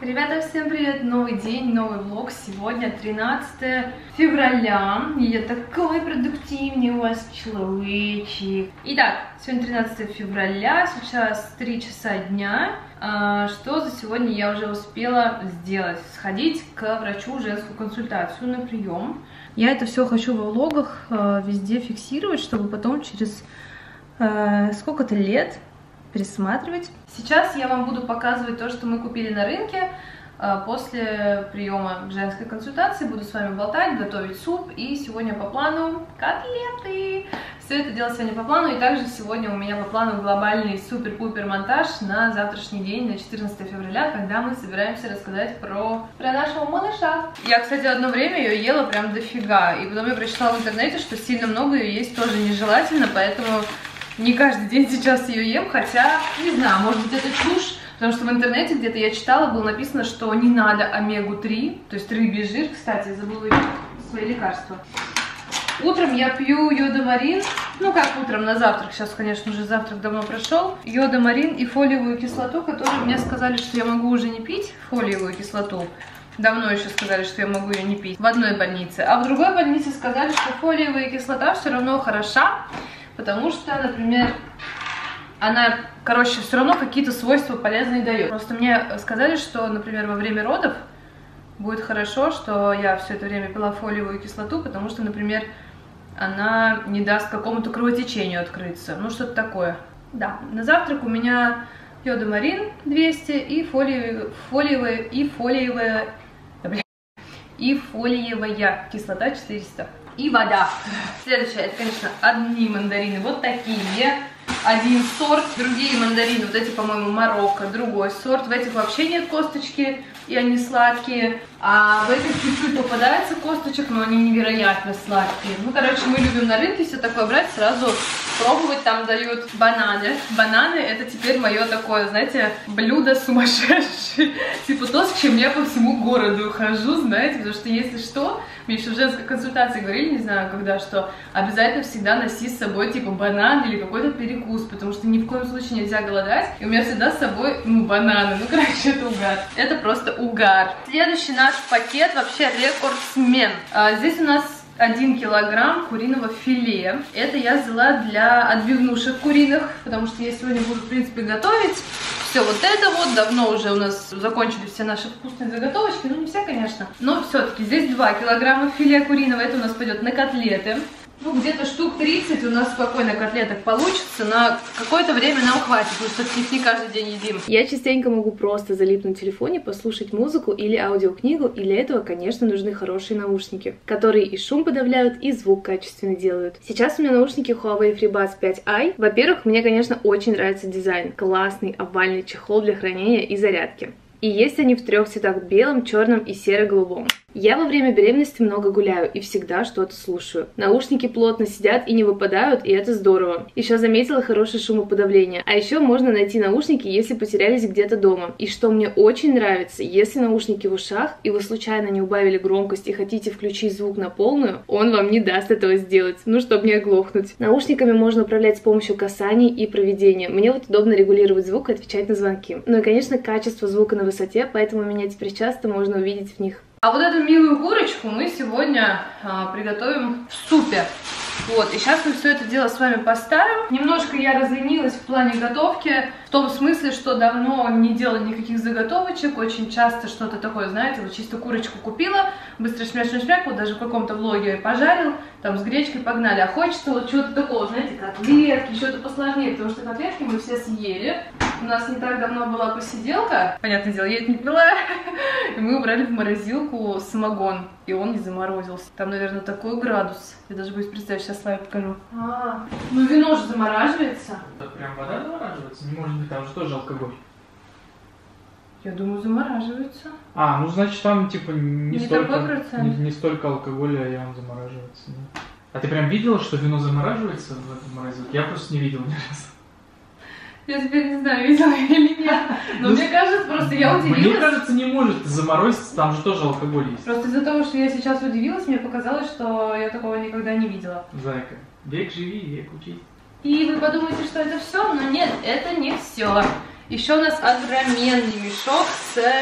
Ребята, всем привет! Новый день, новый влог. Сегодня 13 февраля. И я такой продуктивный у вас человечек. Итак, сегодня 13 февраля, сейчас 3 часа дня. Что за сегодня я уже успела сделать? Сходить к врачу, женскую консультацию на прием. Я это все хочу во влогах везде фиксировать, чтобы потом через сколько-то лет пересматривать. Сейчас я вам буду показывать то, что мы купили на рынке. После приема женской консультации буду с вами болтать, готовить суп. И сегодня по плану котлеты. Все это дело сегодня по плану. И также сегодня у меня по плану глобальный супер-пупер монтаж на завтрашний день, на 14 февраля, когда мы собираемся рассказать про нашего малыша. Я, кстати, одно время ее ела прям дофига. И потом я прочитала в интернете, что сильно много ее есть тоже нежелательно, поэтому не каждый день сейчас ее ем, хотя, не знаю, может быть это чушь, потому что в интернете где-то я читала, было написано, что не надо омегу-3, то есть рыбий жир. Кстати, я забыла свои лекарства. Утром я пью йодомарин, ну как утром, на завтрак, сейчас, конечно, уже завтрак давно прошел, йодомарин и фолиевую кислоту, которую мне сказали, что я могу уже не пить, фолиевую кислоту. Давно еще сказали, что я могу ее не пить в одной больнице, а в другой больнице сказали, что фолиевая кислота все равно хороша, потому что, например, она, короче, все равно какие-то свойства полезные дает. Просто мне сказали, что, например, во время родов будет хорошо, что я все это время пила фолиевую кислоту, потому что, например, она не даст какому-то кровотечению открыться. Ну, что-то такое. Да, на завтрак у меня йодомарин 200 и фолиевая кислота 400. И вода. Следующее, это, конечно, одни мандарины вот такие. Один сорт, другие мандарины, вот эти, по-моему, Марокко, другой сорт. В этих вообще нет косточки, и они сладкие. А в этих чуть-чуть попадается косточек, но они невероятно сладкие. Ну, короче, мы любим на рынке все такое брать, сразу пробовать. Там дают бананы. Бананы — это теперь мое такое, знаете, блюдо сумасшедшее. Типа то, с чем я по всему городу хожу, знаете, потому что если что, мне еще в женской консультации говорили, не знаю когда, что обязательно всегда носи с собой типа банан или какой-то перекус, потому что ни в коем случае нельзя голодать. И у меня всегда с собой, бананы. Ну, короче, это угар. Это просто угар. Следующий наш пакет вообще рекордсмен. Здесь у нас 1 килограмм куриного филе. Это я взяла для отбивнушек куриных, потому что я сегодня буду, в принципе, готовить. Все вот это вот, давно уже у нас закончились все наши вкусные заготовочки. Ну, не все, конечно. Но все-таки здесь 2 килограмма филе куриного. Это у нас пойдет на котлеты. Ну, где-то штук 30 у нас спокойно котлеток получится. На какое-то время нам хватит, потому что их не каждый день едим. Я частенько могу просто залипнуть в телефоне, послушать музыку или аудиокнигу, и для этого, конечно, нужны хорошие наушники, которые и шум подавляют, и звук качественно делают. Сейчас у меня наушники Huawei FreeBuds 5i. Во-первых, мне, конечно, очень нравится дизайн. Классный овальный чехол для хранения и зарядки. И есть они в 3 цветах: белом, черном и серо-голубом. Я во время беременности много гуляю и всегда что-то слушаю. Наушники плотно сидят и не выпадают, и это здорово. Еще заметила хорошее шумоподавление. А еще можно найти наушники, если потерялись где-то дома. И что мне очень нравится, если наушники в ушах, и вы случайно не убавили громкость и хотите включить звук на полную, он вам не даст этого сделать, ну, чтобы не оглохнуть. Наушниками можно управлять с помощью касаний и проведения. Мне вот удобно регулировать звук и отвечать на звонки. Ну и, конечно, качество звука на высоте, поэтому меня теперь часто можно увидеть в них. А вот эту милую курочку мы сегодня приготовим в супе. Вот, и сейчас мы все это дело с вами поставим. Немножко я разленилась в плане готовки, в том смысле, что давно не делала никаких заготовочек, очень часто что-то такое, знаете, вот чисто курочку купила, быстро шмяк-шмяк, вот даже в каком-то влоге пожарил, там с гречкой погнали, а хочется вот чего-то такого, знаете, котлетки, что-то посложнее, потому что котлетки мы все съели. У нас не так давно была посиделка, понятное дело, я это не пила, и мы убрали в морозилку самогон, и он не заморозился. Там, наверное, такой градус, я даже боюсь представить, сейчас слайд покажу. Ну вино же замораживается. Так прям вода замораживается? Не может быть, там же тоже алкоголь. Я думаю, замораживается. Ну значит там типа не столько алкоголя, и он замораживается. Да? А ты прям видела, что вино замораживается в этом морозилке? Я просто не видел ни разу. Я теперь не знаю, видела или нет. Но мне кажется, просто я удивилась. Мне кажется, не может заморозиться, там же тоже алкоголь есть. Просто из-за того, что я сейчас удивилась, мне показалось, что я такого никогда не видела. Зайка, век живи, век учись. И вы подумаете, что это все, но нет, это не все. Еще у нас огроменный мешок с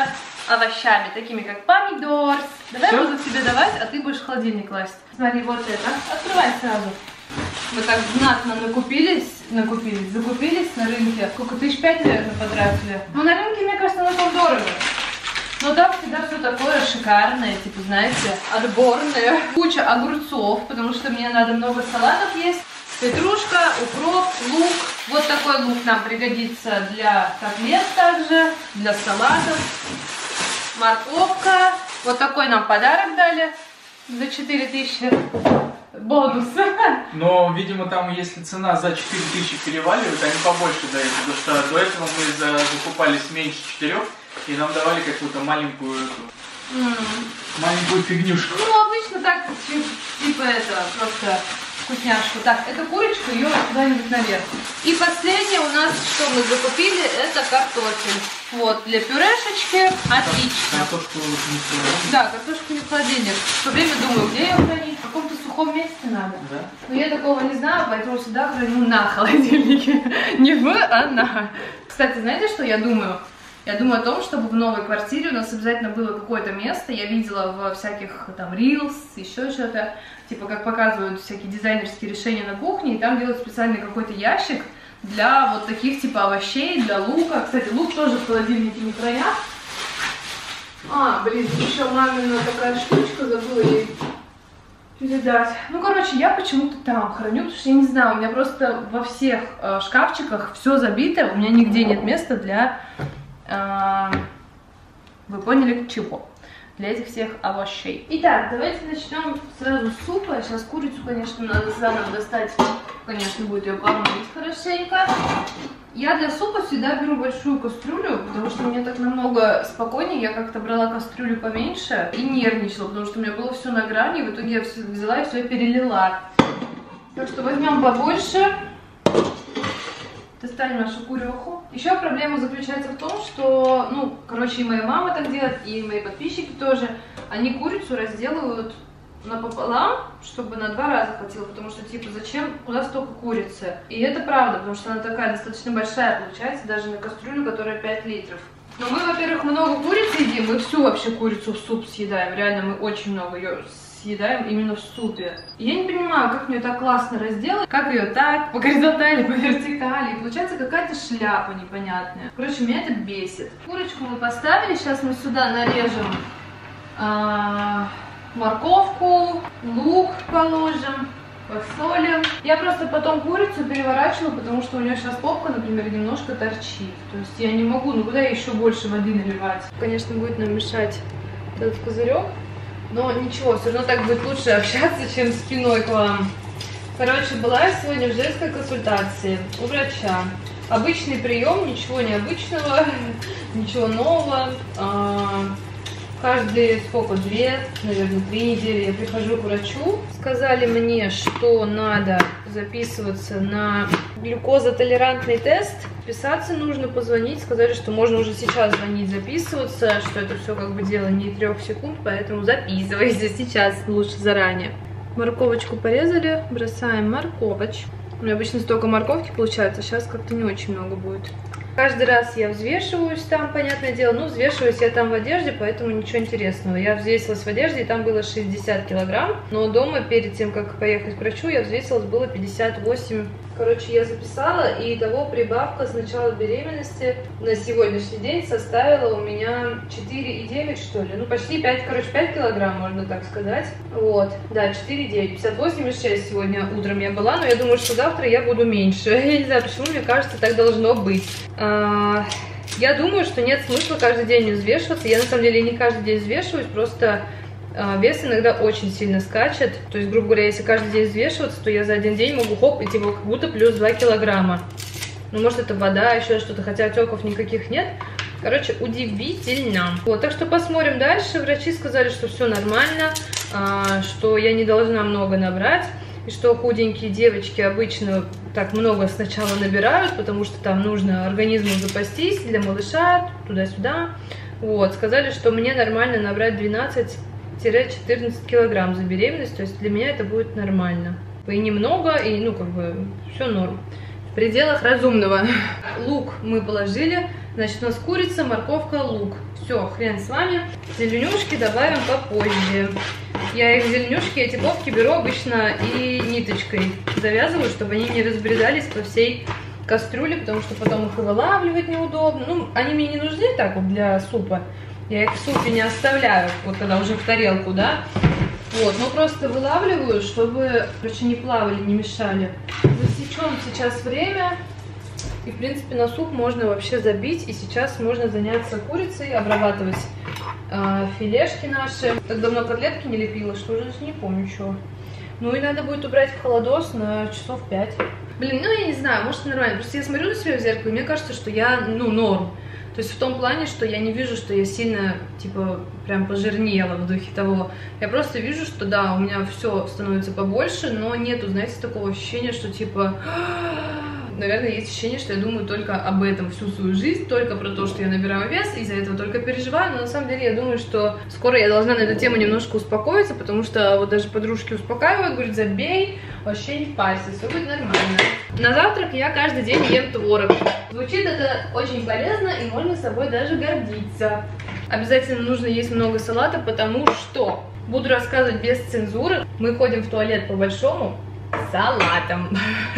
овощами, такими как помидор. Давай Всё? буду тебе давать, а ты будешь в холодильник класть. Смотри, вот это. Открывай сразу. Мы так знатно закупились на рынке. Сколько? 5 000, наверное, потратили. Ну, на рынке, мне кажется, оно там дорого. Но там всегда все такое шикарное, типа, знаете, отборное. Куча огурцов, потому что мне надо много салатов есть. Петрушка, укроп, лук. Вот такой лук нам пригодится для котлет также, для салатов. Морковка. Вот такой нам подарок дали за 4000. Бонус. Но, видимо, там, если цена за 4000 переваливает, они побольше дают. Потому что до этого мы закупались меньше 4, и нам давали какую-то маленькую фигнюшку. Ну, обычно так, типа это, просто вкусняшку. Так, это курочку, ее куда-нибудь наверх. И последнее у нас, что мы закупили, это картофель. Вот, для пюрешечки. Отлично. Картошку не в холодильник. Да, картошку не в холодильник. Все время думаю, где ее хранить? В каком-то сухом месте надо. Да? Но я такого не знаю, поэтому всегда храню на холодильнике. Не в, а на. Кстати, знаете, что я думаю? Я думаю о том, чтобы в новой квартире у нас обязательно было какое-то место. Я видела во всяких там Reels, еще что-то, типа как показывают всякие дизайнерские решения на кухне, и там делают специальный какой-то ящик для вот таких типа овощей, для лука. Кстати, лук тоже в холодильнике не хранят. Блин, еще мамина такая штучка, забыла ей передать. Ну, короче, я почему-то там храню, потому что я не знаю, у меня просто во всех шкафчиках все забито, у меня нигде нет места для... Вы поняли, чего? Для этих всех овощей. Итак, давайте начнем сразу с супа. Сейчас курицу, конечно, надо заново достать. Конечно, будет ее помыть хорошенько. Я для супа всегда беру большую кастрюлю, потому что мне так намного спокойнее. Я как-то брала кастрюлю поменьше и нервничала, потому что у меня было все на грани. В итоге я все взяла и все перелила. Так что возьмем побольше. Достанем нашу куреху. Еще проблема заключается в том, что, ну, короче, и моя мама так делает, и мои подписчики тоже. Они курицу разделывают напополам, чтобы на 2 раза хватило, потому что, типа, зачем, куда столько курицы? И это правда, потому что она такая достаточно большая получается, даже на кастрюлю, которая 5 литров. Но мы, во-первых, много курицы едим, мы всю вообще курицу в суп съедаем, реально мы очень много ее съедаем именно в супе. И я не понимаю, как мне ее так классно разделать, как ее так, по горизонтали, по вертикали. И получается какая-то шляпа непонятная. Короче, меня это бесит. Курочку мы поставили, сейчас мы сюда нарежем морковку, лук положим, посолим. Я просто потом курицу переворачиваю, потому что у нее сейчас попка, например, немножко торчит. То есть я не могу, ну куда еще больше воды наливать? Конечно, будет нам мешать этот козырек. Но ничего, все равно так будет лучше общаться, чем спиной к вам. Короче, была я сегодня в женской консультации у врача. Обычный прием, ничего необычного, ничего нового. Каждые, сколько, 2, наверное, 3 недели я прихожу к врачу. Сказали мне, что надо записываться на глюкозотолерантный тест. Писаться нужно, позвонить. Сказали, что можно уже сейчас звонить, записываться, что это все как бы дело не 3 секунд, поэтому записывайся сейчас, лучше заранее. Морковочку порезали, бросаем морковочку. У меня обычно столько морковки получается, сейчас как-то не очень много будет. Каждый раз я взвешиваюсь там, понятное дело, ну взвешиваюсь я там в одежде, поэтому ничего интересного. Я взвесилась в одежде, и там было 60 килограмм, но дома перед тем, как поехать к врачу, я взвесилась, было 58. Короче, я записала, и итого прибавка с начала беременности на сегодняшний день составила у меня 4,9, что ли. Ну, почти 5, короче, 5 килограмм, можно так сказать. Вот, да, 4,9. 58,6 сегодня утром я была, но я думаю, что завтра я буду меньше. Я не знаю, почему, мне кажется, так должно быть. Я думаю, что нет смысла каждый день взвешиваться. Я, на самом деле, не каждый день взвешиваюсь, просто... Вес иногда очень сильно скачет, то есть, грубо говоря, если каждый день взвешиваться, то я за один день могу хоп, и типа как будто плюс 2 килограмма. Ну, может, это вода, еще что-то, хотя отеков никаких нет. Короче, удивительно. Вот, так что посмотрим дальше. Врачи сказали, что все нормально, что я не должна много набрать, и что худенькие девочки обычно так много сначала набирают, потому что там нужно организму запастись для малыша, туда-сюда. Вот, сказали, что мне нормально набрать 12-14 килограмм за беременность, то есть для меня это будет нормально. И немного, и ну как бы все норм. В пределах разумного. Лук мы положили, значит у нас курица, морковка, лук. Все, хрен с вами. Зеленюшки добавим попозже. Я их зеленюшки, эти ковки беру обычно и ниточкой завязываю, чтобы они не разбредались по всей кастрюле, потому что потом их и вылавливать неудобно. Ну, они мне не нужны так вот для супа. Я их в супе не оставляю, вот когда уже в тарелку, да. Вот, ну просто вылавливаю, чтобы, короче, не плавали, не мешали. Засечем сейчас время. И, в принципе, на суп можно вообще забить. И сейчас можно заняться курицей, обрабатывать филешки наши. Так давно котлетки не лепила, что уже не помню чего. Ну и надо будет убрать в холодос на часов 5. Блин, ну я не знаю, может нормально. Просто я смотрю на себя в зеркало, и мне кажется, что я, ну, норм. То есть в том плане, что я не вижу, что я сильно, типа, прям пожирнела в духе того. Я просто вижу, что да, у меня все становится побольше, но нету, знаете, такого ощущения, что типа... Наверное, есть ощущение, что я думаю только об этом всю свою жизнь, только про то, что я набираю вес, из-за этого только переживаю, но на самом деле я думаю, что скоро я должна на эту тему немножко успокоиться, потому что вот даже подружки успокаивают, говорят, забей, вообще не парься, все будет нормально. На завтрак я каждый день ем творог. Звучит это очень полезно, и можно собой даже гордиться. Обязательно нужно есть много салата, потому что, буду рассказывать без цензуры, мы ходим в туалет по-большому, салатом.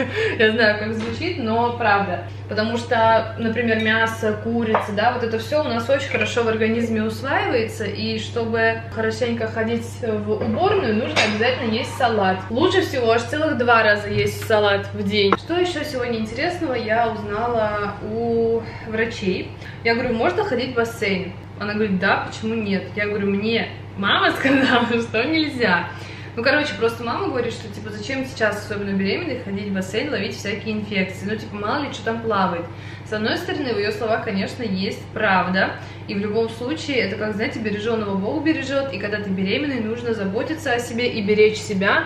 Я знаю, как звучит, но правда. Потому что, например, мясо, курица, да, вот это все у нас очень хорошо в организме усваивается, и чтобы хорошенько ходить в уборную, нужно обязательно есть салат. Лучше всего аж целых 2 раза есть салат в день. Что еще сегодня интересного я узнала у врачей? Я говорю, можно ходить в бассейн? Она говорит, да, почему нет? Я говорю, мне мама сказала, что нельзя. Ну, короче, просто мама говорит, что, типа, зачем сейчас, особенно беременной, ходить в бассейн, ловить всякие инфекции. Ну, типа, мало ли, что там плавает. С одной стороны, в ее словах, конечно, есть правда. И в любом случае, это, как, знаете, береженого Бог бережет. И когда ты беременный, нужно заботиться о себе и беречь себя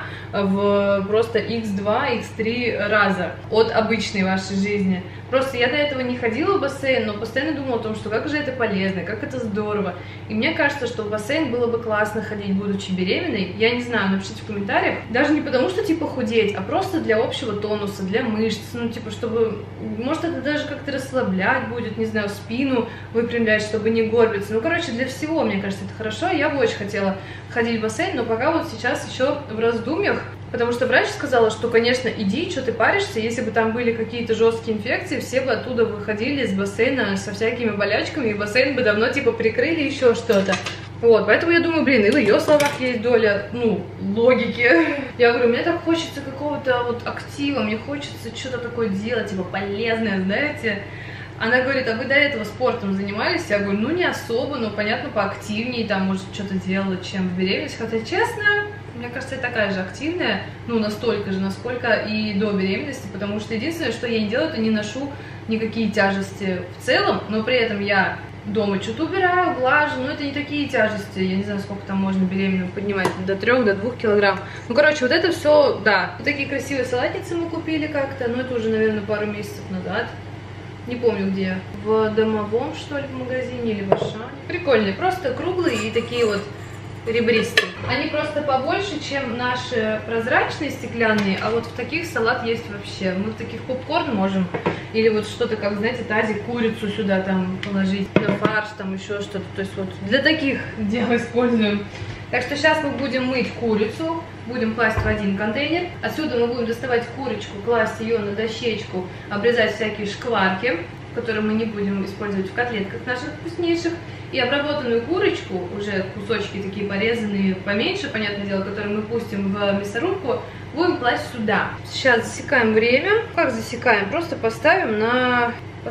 в просто x2, x3 раза от обычной вашей жизни. Просто я до этого не ходила в бассейн, но постоянно думала о том, что как же это полезно, как это здорово. И мне кажется, что в бассейн было бы классно ходить, будучи беременной. Я не знаю, напишите в комментариях. Даже не потому, что типа худеть, а просто для общего тонуса, для мышц. Ну, типа, чтобы, может, это даже как-то расслаблять будет, не знаю, спину выпрямлять, чтобы не горбиться. Ну, короче, для всего, мне кажется, это хорошо. Я бы очень хотела ходить в бассейн, но пока вот сейчас еще в раздумьях. Потому что врач сказала, что, конечно, иди, что ты паришься, если бы там были какие-то жесткие инфекции, все бы оттуда выходили из бассейна со всякими болячками, и бассейн бы давно, типа, прикрыли, еще что-то. Вот, поэтому я думаю, блин, и в ее словах есть доля, ну, логики. Я говорю, мне так хочется какого-то вот актива, мне хочется что-то такое делать, типа, полезное, знаете. Она говорит, а вы до этого спортом занимались? Я говорю, ну, не особо, но, понятно, поактивнее, там, может, что-то делать, чем в беременности. Хотя, честно, мне кажется, я такая же активная, ну, настолько же, насколько и до беременности, потому что единственное, что я не делаю, это не ношу никакие тяжести в целом, но при этом я дома что-то убираю, глажу, но это не такие тяжести, я не знаю, сколько там можно беременным поднимать, до 3, до 2 килограмм. Ну, короче, вот это все, да. Вот такие красивые салатницы мы купили как-то, но это уже, наверное, пару месяцев назад. Не помню где, в Домовом, что ли, в магазине или в Ашане. Прикольные, просто круглые и такие вот ребристые. Они просто побольше, чем наши прозрачные стеклянные, а вот в таких салат есть вообще. Мы в таких попкорн можем, или вот что-то, как, знаете, тазик, курицу сюда там положить, на фарш, там еще что-то. То есть вот для таких дел используем. Так что сейчас мы будем мыть курицу, будем класть в один контейнер. Отсюда мы будем доставать курочку, класть ее на дощечку, обрезать всякие шкварки, которые мы не будем использовать в котлетках наших вкуснейших. И обработанную курочку, уже кусочки такие порезанные поменьше, понятное дело, которые мы пустим в мясорубку, будем класть сюда. Сейчас засекаем время. Как засекаем? Просто поставим на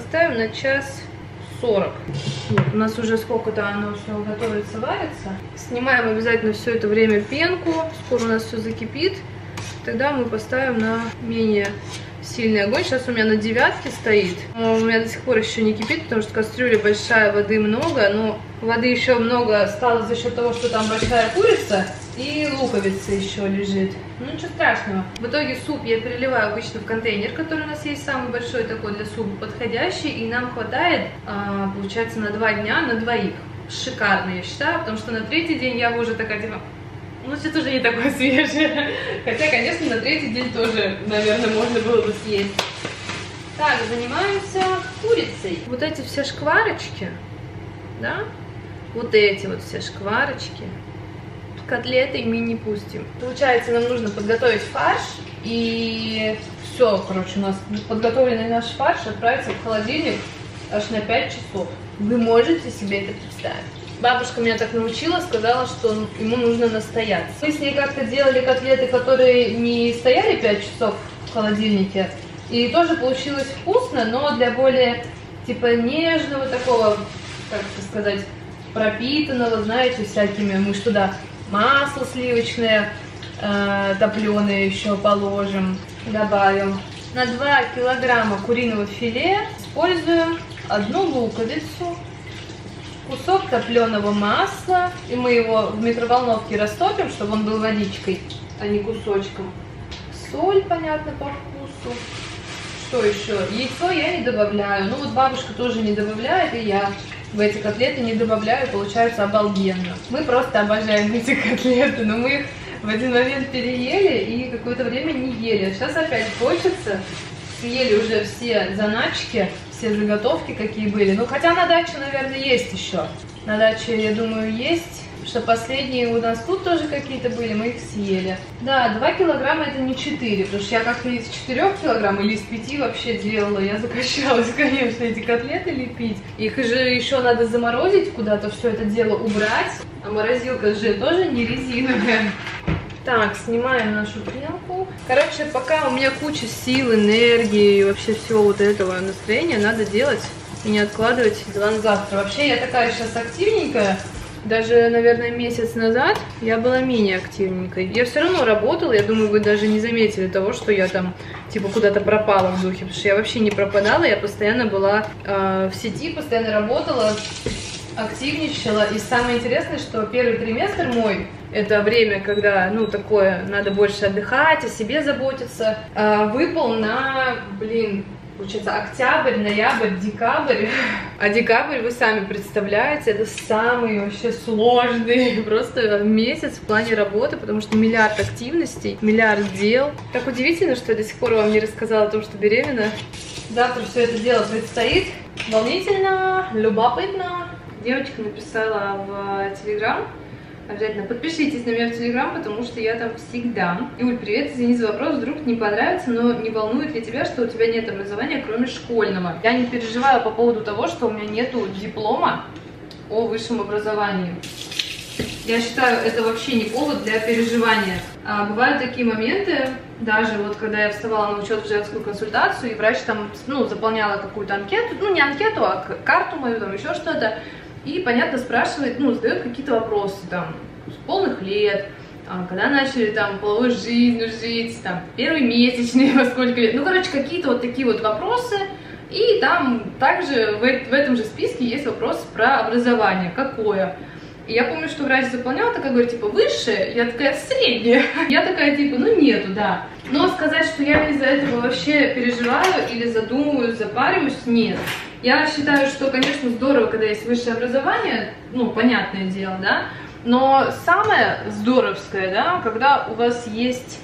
час 40. Вот, у нас уже сколько-то оно все готовится, варится. Снимаем обязательно все это время пенку. Скоро у нас все закипит. Тогда мы поставим на менее сильный огонь. Сейчас у меня на 9 стоит. У меня до сих пор еще не кипит, потому что кастрюля большая, воды много. Но воды еще много стало за счет того, что там большая курица и луковица еще лежит. Ну ничего страшного. В итоге суп я переливаю обычно в контейнер, который у нас есть, самый большой такой для супа, подходящий. И нам хватает, получается, на 2 дня на двоих. Шикарно, я считаю, потому что на 3-й день я уже такая, типа... Ну, что-то уже не такое свежее. Хотя, конечно, на 3-й день тоже, наверное, можно было бы съесть. Так, занимаемся курицей. Вот эти все шкварочки, да, вот эти вот все шкварочки котлеты мини пустим. Получается, нам нужно подготовить фарш, и все, короче, у нас подготовленный наш фарш отправится в холодильник аж на 5 часов. Вы можете себе это представить? Бабушка меня так научила, сказала, что ему нужно настояться. Мы с ней как-то делали котлеты, которые не стояли 5 часов в холодильнике, и тоже получилось вкусно, но для более, типа, нежного такого, как это сказать, пропитанного, знаете, всякими. Мы ж туда масло сливочное топленое еще положим, добавим. На 2 килограмма куриного филе используем 1 луковицу, кусок топленого масла, и мы его в микроволновке растопим, чтобы он был водичкой, а не кусочком. Соль, понятно, по вкусу. Что еще? Яйцо я не добавляю. Ну вот бабушка тоже не добавляет, и я в эти котлеты не добавляю, получается обалденно. Мы просто обожаем эти котлеты, но мы их в один момент переели и какое-то время не ели. Сейчас опять хочется. Съели уже все заначки, все заготовки, какие были. Ну, хотя на даче, наверное, есть еще. На даче, я думаю, есть. Что последние у нас тут тоже какие-то были, мы их съели. Да, 2 килограмма это не 4, потому что я как-то из 4 килограмм или из 5 вообще делала. Я закачалась, конечно, эти котлеты лепить. Их же еще надо заморозить куда-то, все это дело убрать. А морозилка же тоже не резиновая. Так, снимаем нашу пленку. Короче, пока у меня куча сил, энергии и вообще всего вот этого настроения, надо делать и не откладывать дела на завтра. Вообще, я такая сейчас активненькая. Даже, наверное, месяц назад я была менее активненькой. Я все равно работала, я думаю, вы даже не заметили того, что я там, типа, куда-то пропала в духе. Потому что я вообще не пропадала, я постоянно была в сети, постоянно работала, активничала. И самое интересное, что первый триместр мой, это время, когда, ну, такое, надо больше отдыхать, о себе заботиться, выпал на, получается, октябрь, ноябрь, декабрь. А декабрь, вы сами представляете, это самый вообще сложный просто месяц в плане работы, потому что миллиард активностей, миллиард дел. Так удивительно, что я до сих пор вам не рассказала о том, что беременна. Завтра все это дело предстоит. Волнительно, любопытно. Девочка написала в Телеграм. Обязательно подпишитесь на меня в Телеграм, потому что я там всегда. Юль, привет, извини за вопрос, вдруг не понравится, но не волнует ли тебя, что у тебя нет образования, кроме школьного? Я не переживаю по поводу того, что у меня нету диплома о высшем образовании. Я считаю, это вообще не повод для переживания. Бывают такие моменты, даже вот когда я вставала на учет в женскую консультацию, и врач там, ну, заполняла какую-то анкету, ну, не анкету, а карту мою, там еще что-то. И, понятно, спрашивает, ну, задает какие-то вопросы, там, с полных лет, когда начали, там, половой жизнью жить, там, первый месячный, во сколько лет. Ну, короче, какие-то вот такие вот вопросы. И там также в этом же списке есть вопрос про образование, какое. И я помню, что врач заполнял, такая говорит, типа, высшее, я такая, средняя. Я такая, типа, ну, нету, да. Но сказать, что я из-за этого вообще переживаю или задумываюсь, запариваюсь, нет. Я считаю, что, конечно, здорово, когда есть высшее образование, ну, понятное дело, да, но самое здоровское, да, когда у вас есть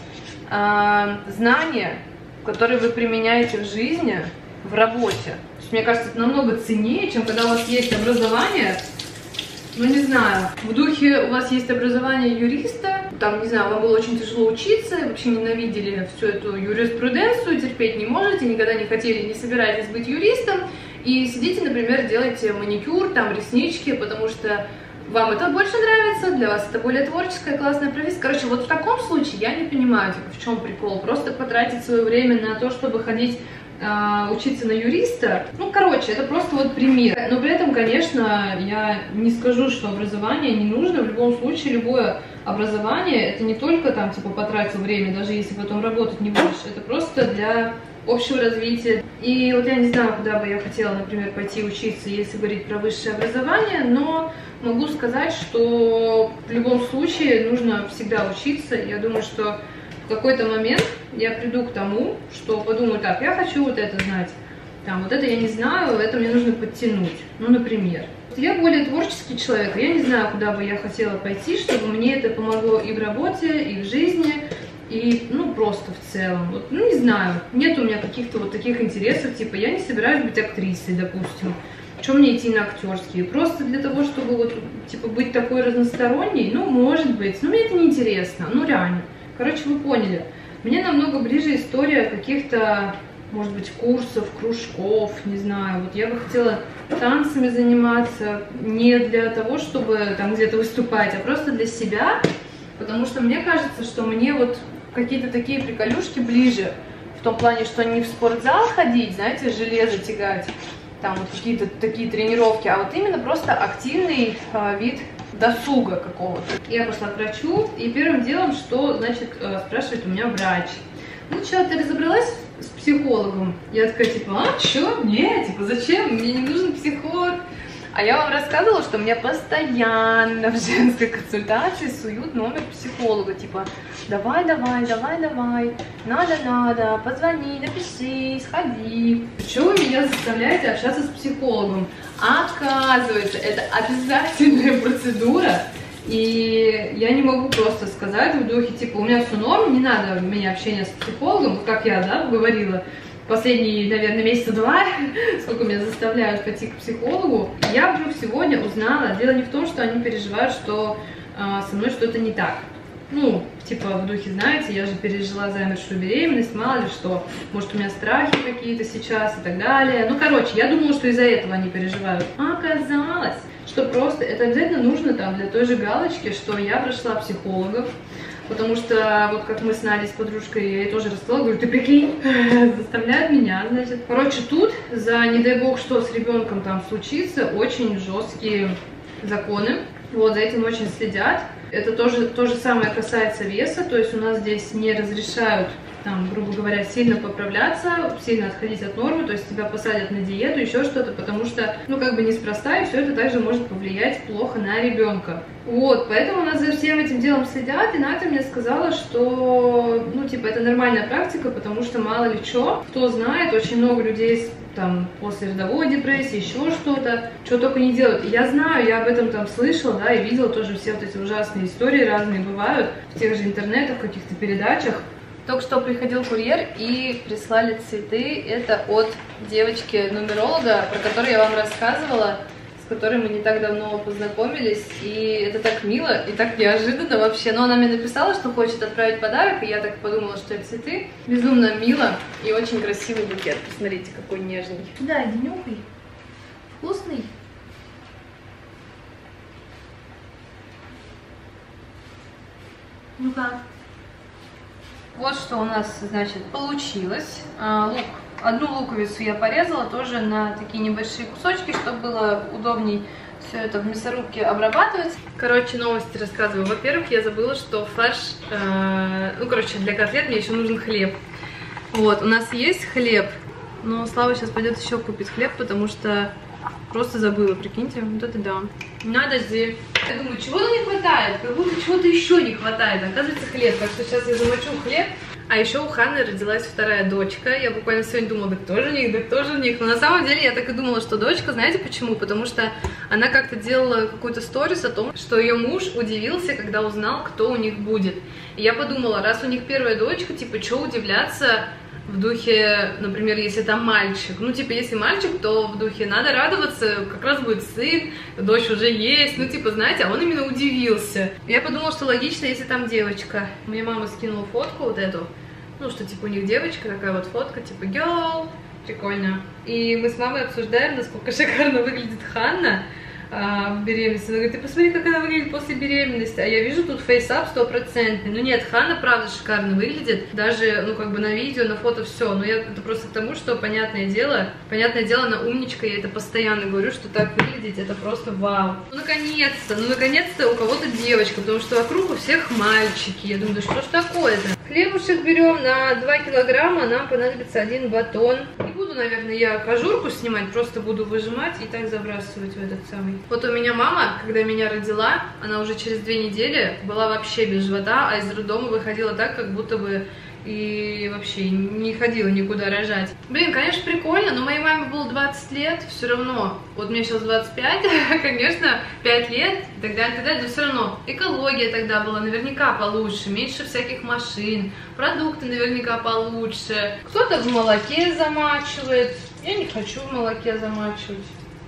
знания, которые вы применяете в жизни, в работе. То есть, мне кажется, это намного ценнее, чем когда у вас есть образование, ну, не знаю, в духе у вас есть образование юриста, там, не знаю, вам было очень тяжело учиться, вообще ненавидели всю эту юриспруденцию, терпеть не можете, никогда не хотели, не собираетесь быть юристом, и сидите, например, делаете маникюр, там, реснички, потому что вам это больше нравится, для вас это более творческая, классная профессия. Короче, вот в таком случае я не понимаю, типа, в чем прикол, просто потратить свое время на то, чтобы ходить учиться на юриста. Ну, короче, это просто вот пример. Но при этом, конечно, я не скажу, что образование не нужно. В любом случае, любое образование, это не только там, типа, потратил время, даже если потом работать не будешь. Это просто для общего развития. И вот я не знаю, куда бы я хотела, например, пойти учиться, если говорить про высшее образование, но могу сказать, что в любом случае нужно всегда учиться. Я думаю, что в какой-то момент я приду к тому, что подумаю, так, я хочу вот это знать, там, вот это я не знаю, это мне нужно подтянуть, ну, например. Я более творческий человек, я не знаю, куда бы я хотела пойти, чтобы мне это помогло и в работе, и в жизни, и, ну, просто в целом. Вот, ну, не знаю, нет у меня каких-то вот таких интересов, типа, я не собираюсь быть актрисой, допустим. Что мне идти на актерские? Просто для того, чтобы вот, типа, быть такой разносторонней? Ну, может быть. Но мне это не интересно. Ну, реально. Короче, вы поняли. Мне намного ближе история каких-то, может быть, курсов, кружков, не знаю. Вот я бы хотела танцами заниматься не для того, чтобы там где-то выступать, а просто для себя. Потому что мне кажется, что мне вот какие-то такие приколюшки ближе. В том плане, что не в спортзал ходить, знаете, железо тягать, там вот какие-то такие тренировки, а вот именно просто активный вид досуга какого-то. Я пошла к врачу, и первым делом, что, значит, спрашивает у меня врач. Ну что, ты разобралась с психологом? Я такая, типа, а, что? Нет, типа, зачем? Мне не нужен психолог. А я вам рассказывала, что мне постоянно в женской консультации суют номер психолога, типа, давай, надо, позвони, напиши, сходи. Что вы меня заставляете общаться с психологом? Оказывается, это обязательная процедура, и я не могу просто сказать в духе, типа, у меня все норм, не надо мне общения с психологом, как я, да, говорила. Последние, наверное, месяца 2, сколько меня заставляют пойти к психологу, я вдруг сегодня узнала, дело не в том, что они переживают, что со мной что-то не так. Ну, типа в духе, знаете, я же пережила замершую беременность, мало ли что, может у меня страхи какие-то сейчас и так далее. Ну, короче, я думала, что из-за этого они переживают. А оказалось, что просто это обязательно нужно там для той же галочки, что я прошла психологов. Потому что, вот как мы с Надей, с подружкой, я ей тоже рассказала, говорю, ты прикинь, заставляют меня, значит. Короче, тут за, не дай бог, что с ребенком там случится, очень жесткие законы. Вот, за этим очень следят. Это тоже то же самое касается веса, то есть у нас здесь не разрешают, там, грубо говоря, сильно поправляться, сильно отходить от нормы, то есть тебя посадят на диету, еще что-то, потому что, ну, как бы неспроста, и все это также может повлиять плохо на ребенка. Вот, поэтому у нас за всем этим делом следят, и Надя мне сказала, что, ну, типа, это нормальная практика, потому что мало ли что, кто знает, очень много людей там после родовой депрессии, еще что-то, что только не делают. И я знаю, я об этом там слышала, да, и видела тоже все вот эти ужасные истории разные бывают в тех же интернетах, каких-то передачах. Только что приходил курьер и прислали цветы. Это от девочки-нумеролога, про которую я вам рассказывала, с которой мы не так давно познакомились. И это так мило и так неожиданно вообще. Но она мне написала, что хочет отправить подарок, и я так подумала, что это цветы. Безумно мило и очень красивый букет. Посмотрите, какой нежный. Да, иди нюхай. Вкусный. Ну как? Вот что у нас, значит, получилось. Лук. Одну луковицу я порезала тоже на такие небольшие кусочки, чтобы было удобней все это в мясорубке обрабатывать. Короче, новости рассказываю. Во-первых, я забыла, что фарш, ну, короче, для котлет мне еще нужен хлеб. Вот, у нас есть хлеб, но Слава сейчас пойдет еще купить хлеб, потому что просто забыла, прикиньте, вот это да. Надо здесь. Я думаю, чего-то не хватает, как будто чего-то еще не хватает. Оказывается, хлеб. Так что сейчас я замочу хлеб. А еще у Ханны родилась вторая дочка. Я буквально сегодня думала, да кто же них, да кто же них. Но на самом деле я так и думала, что дочка, знаете почему? Потому что она как-то делала какую-то сторис о том, что ее муж удивился, когда узнал, кто у них будет. И я подумала, раз у них первая дочка, типа, что удивляться в духе, например, если там мальчик. Ну, типа, если мальчик, то в духе надо радоваться, как раз будет сын, дочь уже есть. Ну, типа, знаете, а он именно удивился. Я подумала, что логично, если там девочка. Мне мама скинула фотку вот эту. Ну, что, типа, у них девочка, такая вот фотка, типа, girl. Прикольно. И мы с мамой обсуждаем, насколько шикарно выглядит Ханна в беременности. Она говорит, ты посмотри, как она выглядит после беременности. А я вижу тут фейсап 100%. Ну нет, Ханна правда шикарно выглядит. Даже, ну как бы на видео, на фото все. Но это просто к тому, что понятное дело, она умничка. Я это постоянно говорю, что так выглядеть, это просто вау. Ну наконец-то у кого-то девочка. Потому что вокруг у всех мальчики. Я думаю, да что ж такое-то? Хлебушек берем на 2 килограмма. Нам понадобится 1 батон. Не буду, наверное, я кожурку снимать. Просто буду выжимать и так забрасывать в этот самый. Вот у меня мама, когда меня родила, она уже через 2 недели была вообще без живота, а из роддома выходила так, как будто бы и вообще не ходила никуда рожать. Блин, конечно, прикольно, но моей маме было 20 лет, все равно. Вот мне сейчас 25, конечно, 5 лет и так далее, но все равно экология тогда была наверняка получше, меньше всяких машин, продукты наверняка получше. Кто-то в молоке замачивает, я не хочу в молоке замачивать.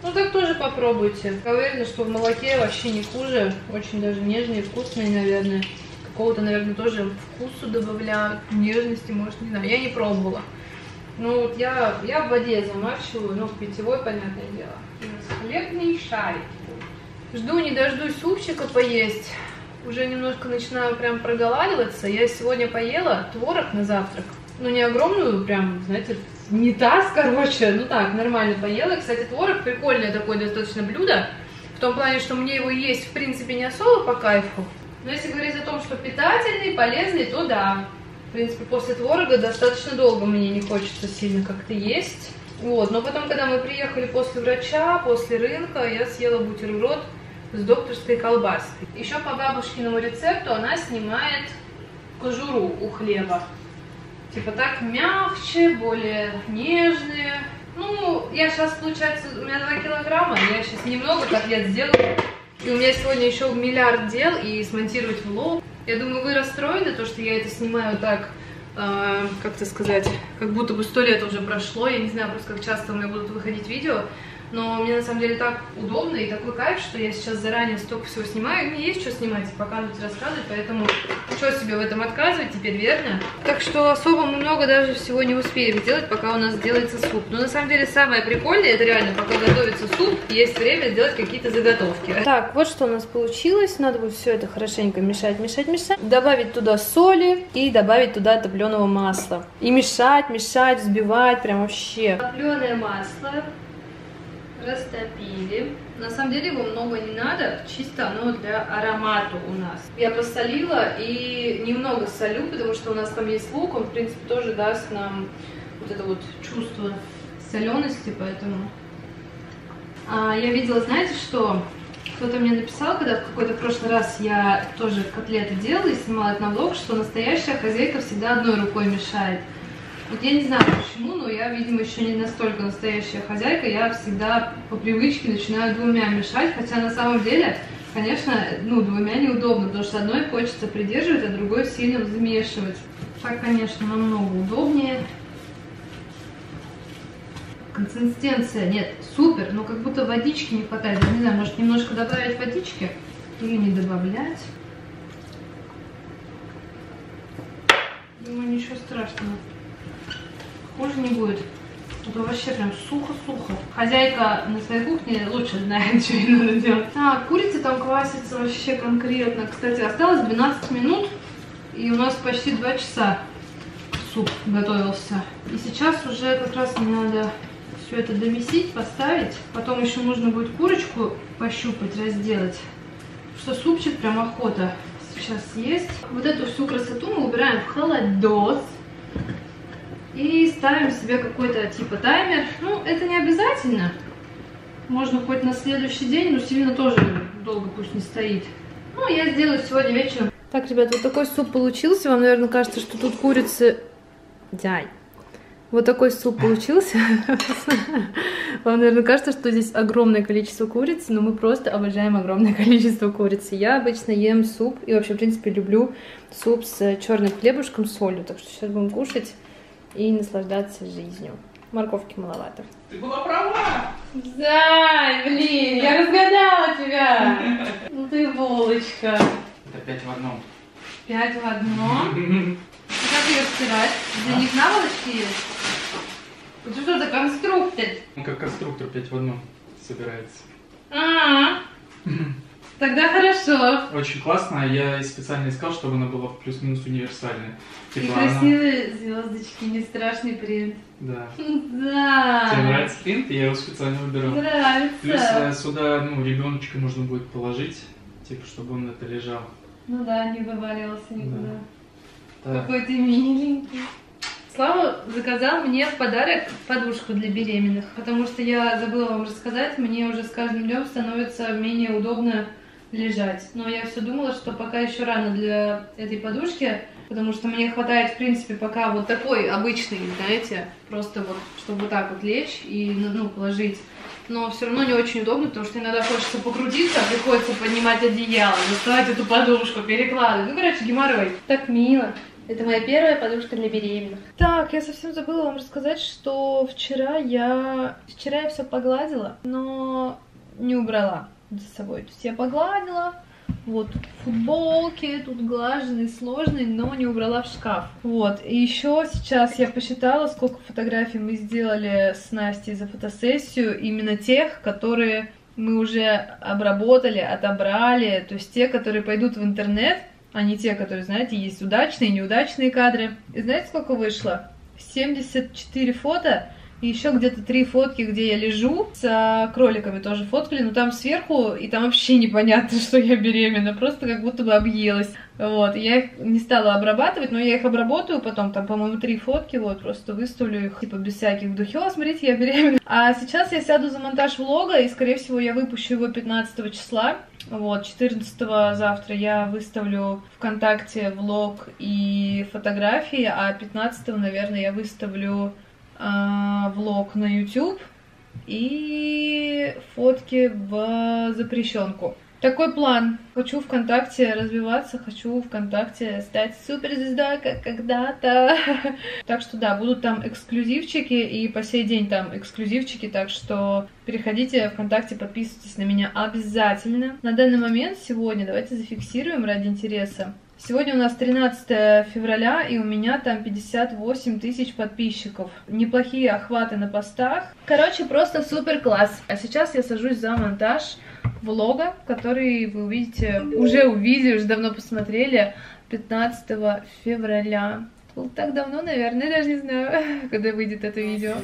Ну так тоже попробуйте. Я уверена, что в молоке вообще не хуже. Очень даже нежные, вкусные, наверное. Какого-то, наверное, тоже вкусу добавляют. Нежности, может, не знаю. Я не пробовала. Ну вот я в воде замачиваю, ну в питьевой, понятное дело. У нас хлебный шарик. Жду не дождусь супчика поесть. Уже немножко начинаю прям проголодываться. Я сегодня поела творог на завтрак. Ну не огромную, прям, знаете, не таз, короче. Ну так, нормально поела. Кстати, творог прикольное такое достаточно блюдо. В том плане, что мне его есть, в принципе, не особо по кайфу. Но если говорить о том, что питательный, полезный, то да. В принципе, после творога достаточно долго мне не хочется сильно как-то есть. Вот, но потом, когда мы приехали после врача, после рынка, я съела бутерброд с докторской колбаской. Еще по бабушкиному рецепту она снимает кожуру у хлеба. Типа так мягче, более нежные. Ну, я сейчас, получается, у меня 2 килограмма, я сейчас немного котлет сделаю. И у меня сегодня еще миллиард дел и смонтировать влог. Я думаю, вы расстроены, то, что я это снимаю так, как-то сказать, как будто бы 100 лет уже прошло. Я не знаю просто, как часто у меня будут выходить видео. Но мне на самом деле так удобно и такой кайф, что я сейчас заранее столько всего снимаю. И мне есть что снимать, показывать, рассказывать, поэтому что себе в этом отказывать теперь, верно? Так что особо мы много даже всего не успеем сделать, пока у нас делается суп. Но на самом деле самое прикольное, это реально, пока готовится суп, есть время сделать какие-то заготовки. Так, вот что у нас получилось. Надо будет все это хорошенько мешать. Добавить туда соли и добавить туда топленого масла. И мешать, взбивать, прям вообще. Топленое масло растопили. На самом деле его много не надо, чисто оно для аромата у нас. Я посолила и немного солю, потому что у нас там есть лук, он в принципе тоже даст нам вот это вот чувство солености, поэтому... я видела, знаете что? Кто-то мне написал, когда в какой-то прошлый раз я тоже котлеты делала и снимала это на влог, что настоящая хозяйка всегда одной рукой мешает. Вот я не знаю почему, но я, видимо, еще не настолько настоящая хозяйка. Я всегда по привычке начинаю 2 мешать, хотя на самом деле, конечно, ну, 2 неудобно, потому что одной хочется придерживать, а другой сильно замешивать. Так, конечно, намного удобнее. Консистенция, нет, супер, но как будто водички не хватает. Я не знаю, может немножко добавить водички или не добавлять. Думаю, ничего страшного. Хуже не будет. Тут вообще прям сухо-сухо. Хозяйка на своей кухне лучше знает, что ей надо делать. Курица там квасится вообще конкретно. Кстати, осталось 12 минут, и у нас почти 2 часа суп готовился. И сейчас уже как раз мне надо все это домесить, поставить. Потом еще нужно будет курочку пощупать, разделать. Что супчик прям охота сейчас есть. Вот эту всю красоту мы убираем в холодос. И ставим себе какой-то типа таймер. Ну, это не обязательно. Можно хоть на следующий день, но сильно тоже долго пусть не стоит. Ну, я сделаю сегодня вечером. Так, ребят, вот такой суп получился. Вам, наверное, кажется, что тут курицы... Дяй. Вот такой суп получился. Вам, наверное, кажется, что здесь огромное количество курицы, но мы просто обожаем огромное количество курицы. Я обычно ем суп и вообще, в принципе, люблю суп с черным хлебушком, с солью. Так что сейчас будем кушать и наслаждаться жизнью. Морковки маловато. Ты была права! Зай, блин, я разгадала тебя! Ну ты булочка. Это 5 в одном. 5 в одном? Как ее стирать? Для них наволочки есть? Это что-то конструктор. Он как конструктор 5 в одном собирается. Тогда хорошо. Очень классно. Я специально искал, чтобы она была плюс-минус универсальная. И красивые звездочки, не страшный принт. Да. Да. Тебе нравится принт? Я его специально выбирал. Нравится. Плюс сюда, ну, ребеночка можно будет положить, типа, чтобы он это лежал. Ну да, не вываливался никуда. Да. Какой ты миленький. Слава заказал мне в подарок подушку для беременных, потому что я забыла вам рассказать, мне уже с каждым днем становится менее удобно лежать. Но я все думала, что пока еще рано для этой подушки, потому что мне хватает, в принципе, пока вот такой обычный, знаете, просто вот, чтобы вот так вот лечь и, ну, положить. Но все равно не очень удобно, потому что иногда хочется покрутиться, приходится поднимать одеяло, доставать эту подушку, перекладывать. Ну, короче, геморрой. Так мило. Это моя первая подушка для беременных. Так, я совсем забыла вам рассказать, что вчера я все погладила, но не убрала за собой. То есть я погладила, вот тут футболки, тут глаженные, сложные, но не убрала в шкаф. Вот, и еще сейчас я посчитала, сколько фотографий мы сделали с Настей за фотосессию, именно тех, которые мы уже обработали, отобрали, то есть те, которые пойдут в интернет, а не те, которые, знаете, есть удачные и неудачные кадры. И знаете, сколько вышло? 74 фото. И еще где-то 3 фотки, где я лежу, с кроликами тоже фоткали, но там сверху, и там вообще непонятно, что я беременна, просто как будто бы объелась. Вот, я их не стала обрабатывать, но я их обработаю потом, там, по-моему, 3 фотки, вот, просто выставлю их, типа, без всяких вдухов, смотрите, я беременна. А сейчас я сяду за монтаж влога, и, скорее всего, я выпущу его 15 числа. Вот, 14-го завтра я выставлю ВКонтакте влог и фотографии, а 15-го, наверное, я выставлю влог на YouTube и фотки в запрещенку. Такой план. Хочу ВКонтакте развиваться, хочу ВКонтакте стать суперзвездой, как когда-то. Так что да, будут там эксклюзивчики, и по сей день там эксклюзивчики, так что переходите ВКонтакте, подписывайтесь на меня обязательно. На данный момент сегодня давайте зафиксируем ради интереса. Сегодня у нас 13 февраля, и у меня там 58 тысяч подписчиков. Неплохие охваты на постах. Короче, просто супер класс. А сейчас я сажусь за монтаж влога, который вы увидите, уже давно посмотрели, 15 февраля. Было так давно, наверное, я даже не знаю, когда выйдет это видео.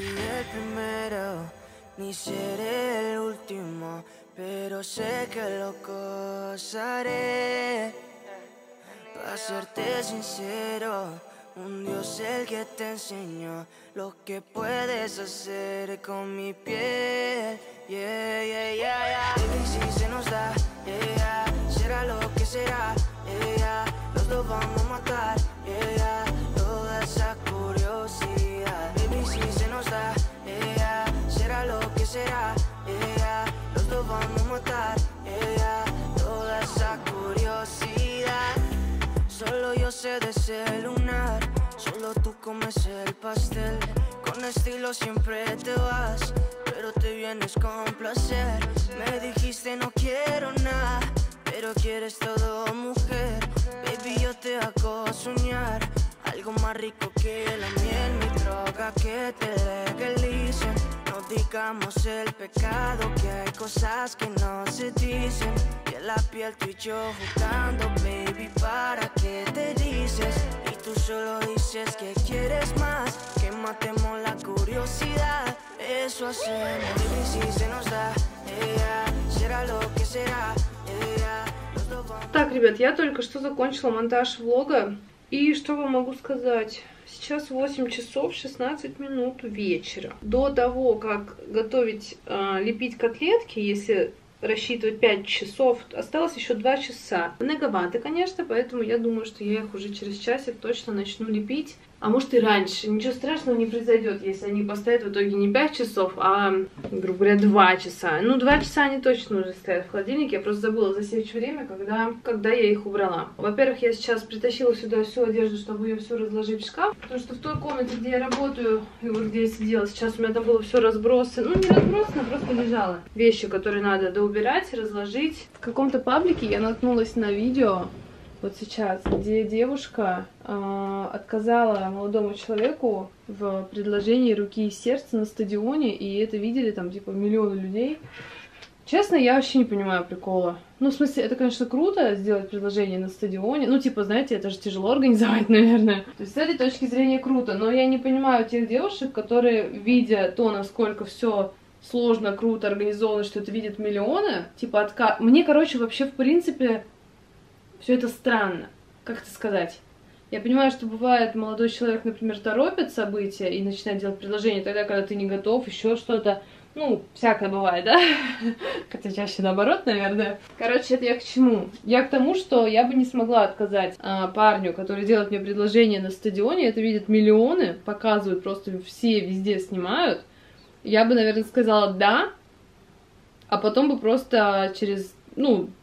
Para serte sincero, un Dios el que te enseñó lo que puedes hacer con mi piel. Yeah, yeah, yeah, yeah. Baby, si se nos da, yeah, será lo que será, yeah, los dos vamos a matar, yeah, toda esa curiosidad. Baby, si se nos da, yeah, será lo que será, yeah, los dos vamos a matar, yeah, toda esa curiosidad. Solo yo sé de ese lunar, solo tú comes el pastel. Con estilo siempre te vas, pero te vienes con placer. Me dijiste no quiero nada, pero quieres todo, mujer. Baby, yo te hago soñar algo más rico que la miel, mi droga que te legalice. No digamos el pecado, que hay cosas que no se dicen. Y en la piel tú y yo jugando, baby, ¿para qué te dices? Y tú solo dices que quieres más, que matemos la curiosidad. Eso hacemos, baby, si se nos da, será lo que será, Так, ребят, я только что закончила монтаж влога. И что вам могу сказать? Сейчас 8 часов 16 минут вечера. До того, как готовить, лепить котлетки, если рассчитывать 5 часов, осталось еще 2 часа. Многовато, конечно, поэтому я думаю, что я их уже через часик точно начну лепить. А может и раньше. Ничего страшного не произойдет, если они поставят в итоге не 5 часов, а, грубо говоря, 2 часа. Ну, 2 часа они точно уже стоят в холодильнике. Я просто забыла засечь время, когда я их убрала. Во-первых, я сейчас притащила сюда всю одежду, чтобы ее все разложить в шкаф. Потому что в той комнате, где я работаю, и вот где я сидела, сейчас у меня там было все разбросано. Ну, не разбросано, просто лежало. Вещи, которые надо доубирать, разложить. В каком-то паблике я наткнулась на видео, вот сейчас, где девушка отказала молодому человеку в предложении руки и сердца на стадионе, и это видели там типа миллионы людей. Честно, я вообще не понимаю прикола. Ну, в смысле, это, конечно, круто сделать предложение на стадионе. Ну, типа, знаете, это же тяжело организовать, наверное. То есть, с этой точки зрения круто. Но я не понимаю тех девушек, которые, видя то, насколько все сложно, круто, организовано, что это видят миллионы, типа, Мне, короче, вообще, в принципе, все это странно. Как это сказать? Я понимаю, что бывает, молодой человек, например, торопит события и начинает делать предложение тогда, когда ты не готов, еще что-то. Ну, всякое бывает, да? Хотя чаще наоборот, наверное. Короче, это я к чему? Я к тому, что я бы не смогла отказать парню, который делает мне предложение на стадионе. Это видят миллионы, показывают, просто все везде снимают. Я бы, наверное, сказала «да», а потом бы просто через,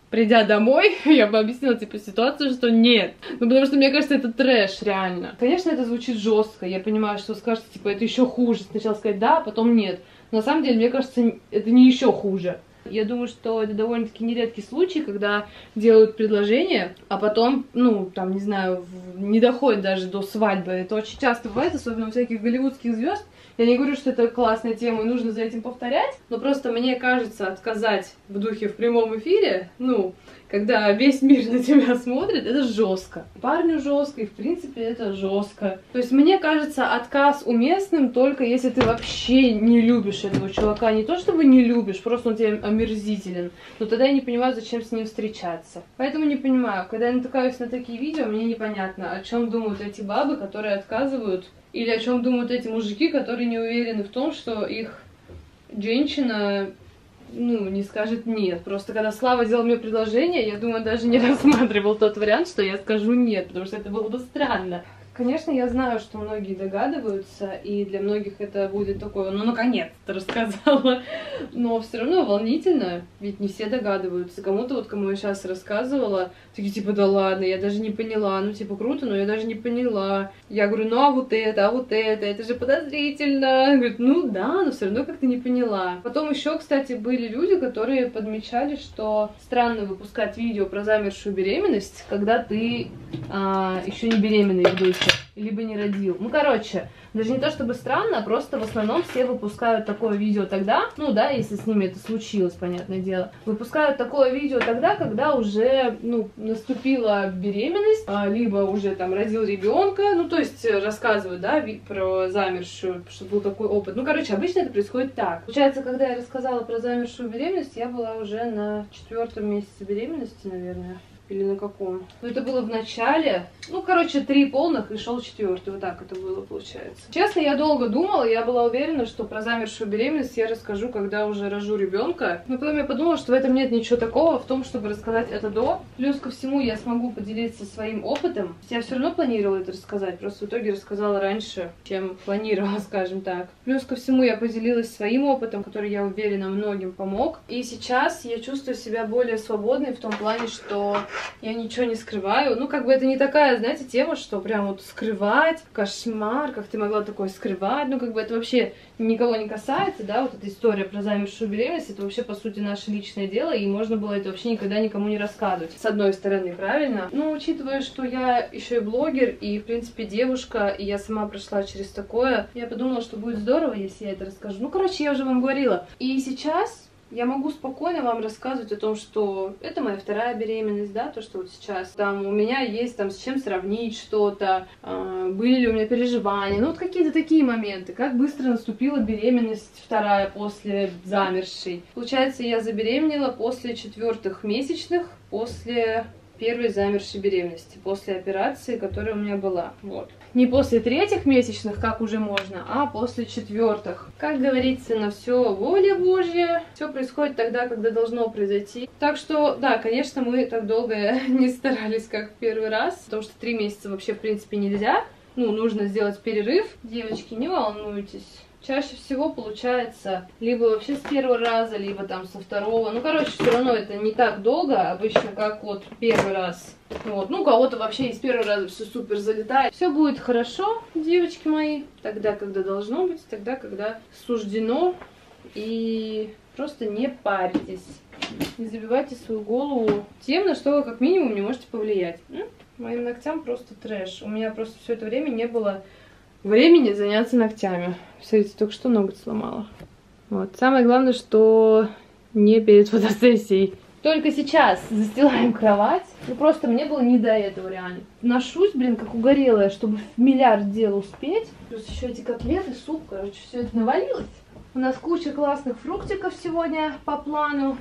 придя домой, я бы объяснила, типа, ситуацию, что нет. Ну, потому что, мне кажется, это трэш, реально. Конечно, это звучит жестко. Я понимаю, что вы скажете, типа, это еще хуже. Сначала сказать да, а потом нет. Но на самом деле, мне кажется, это не еще хуже. Я думаю, что это довольно-таки нередкий случай, когда делают предложение, а потом, ну, там, не знаю, не доходит даже до свадьбы. Это очень часто бывает, особенно у всяких голливудских звезд. Я не говорю, что это классная тема и нужно за этим повторять, но просто мне кажется, отказать в духе в прямом эфире, ну, когда весь мир на тебя смотрит, это жестко. Парню жестко, и в принципе это жестко. То есть мне кажется, отказ уместным только если ты вообще не любишь этого чувака. Не то чтобы не любишь, просто он тебе омерзителен. Но тогда я не понимаю, зачем с ним встречаться. Поэтому не понимаю, когда я натыкаюсь на такие видео, мне непонятно, о чем думают эти бабы, которые отказывают. Или о чем думают эти мужики, которые не уверены в том, что их женщина, ну, не скажет нет. Просто когда Слава делал мне предложение, я думаю, даже не рассматривал тот вариант, что я скажу нет, потому что это было бы странно. Конечно, я знаю, что многие догадываются, и для многих это будет такое, ну, наконец-то рассказала. Но все равно волнительно, ведь не все догадываются. Кому-то, вот кому я сейчас рассказывала, такие, типа, да ладно, я даже не поняла. Ну, типа, круто, но я даже не поняла. Я говорю, ну, а вот это же подозрительно. Говорит, ну, да, но все равно как-то не поняла. Потом еще, кстати, были люди, которые подмечали, что странно выпускать видео про замершую беременность, когда ты еще не беременный ведущий, либо не родил. Ну, короче, даже не то чтобы странно, а просто в основном все выпускают такое видео тогда, ну да, если с ними это случилось, понятное дело, выпускают такое видео тогда, когда уже, ну, наступила беременность, либо уже там родил ребенка, ну, то есть рассказывают, да, про замершую, что был такой опыт. Ну, короче, обычно это происходит так. Получается, когда я рассказала про замершую беременность, я была уже на 4-м месяце беременности, наверное. Или на каком? Ну, это было в начале. Ну, короче, 3 полных и шел 4-й. Вот так это было, получается. Честно, я долго думала. Я была уверена, что про замершую беременность я расскажу, когда уже рожу ребенка. Но потом я подумала, что в этом нет ничего такого, в том, чтобы рассказать это до. Плюс ко всему я смогу поделиться своим опытом. Я все равно планировала это рассказать. Просто в итоге рассказала раньше, чем планировала, скажем так. Плюс ко всему я поделилась своим опытом, который, я уверена, многим помог. И сейчас я чувствую себя более свободной в том плане, что я ничего не скрываю. Ну, как бы это не такая, знаете, тема, что прям вот скрывать, кошмар, как ты могла такое скрывать. Ну, как бы это вообще никого не касается, да, вот эта история про замершую беременность, это вообще, по сути, наше личное дело, и можно было это вообще никогда никому не рассказывать. С одной стороны, правильно? Но учитывая, что я еще и блогер, и, в принципе, девушка, и я сама прошла через такое, я подумала, что будет здорово, если я это расскажу. Ну, короче, я уже вам говорила. И сейчас я могу спокойно вам рассказывать о том, что это моя 2-я беременность, да, то, что вот сейчас. Там у меня есть там с чем сравнить что-то, были ли у меня переживания, ну вот какие-то такие моменты. Как быстро наступила беременность 2-я после замершей. Получается, я забеременела после 4-х месячных, после 1-й замершей беременности, после операции, которая у меня была. Вот. Не после 3-х месячных, как уже можно, а после 4-х. Как говорится, на все воля Божья. Все происходит тогда, когда должно произойти. Так что, да, конечно, мы так долго не старались, как в 1-й раз, потому что 3 месяца вообще, в принципе, нельзя. Ну, нужно сделать перерыв. Девочки, не волнуйтесь. Чаще всего получается либо вообще с 1-го раза, либо там со 2-го. Ну, короче, все равно это не так долго, обычно как вот 1-й раз. Вот. Ну, у кого-то вообще и с 1-го раза все супер залетает. Все будет хорошо, девочки мои, тогда, когда должно быть, тогда, когда суждено. И просто не парьтесь. Не забивайте свою голову тем, на что вы как минимум не можете повлиять. Моим ногтям просто трэш. У меня просто все это время не было времени заняться ногтями. Смотрите, только что ноготь сломала. Вот. Самое главное, что не перед фотосессией. Только сейчас застилаем кровать. Ну просто мне было не до этого реально. Ношусь, блин, как угорелая, чтобы в миллиард дел успеть. Плюс еще эти котлеты, суп, короче, все это навалилось. У нас куча классных фруктиков сегодня по плану.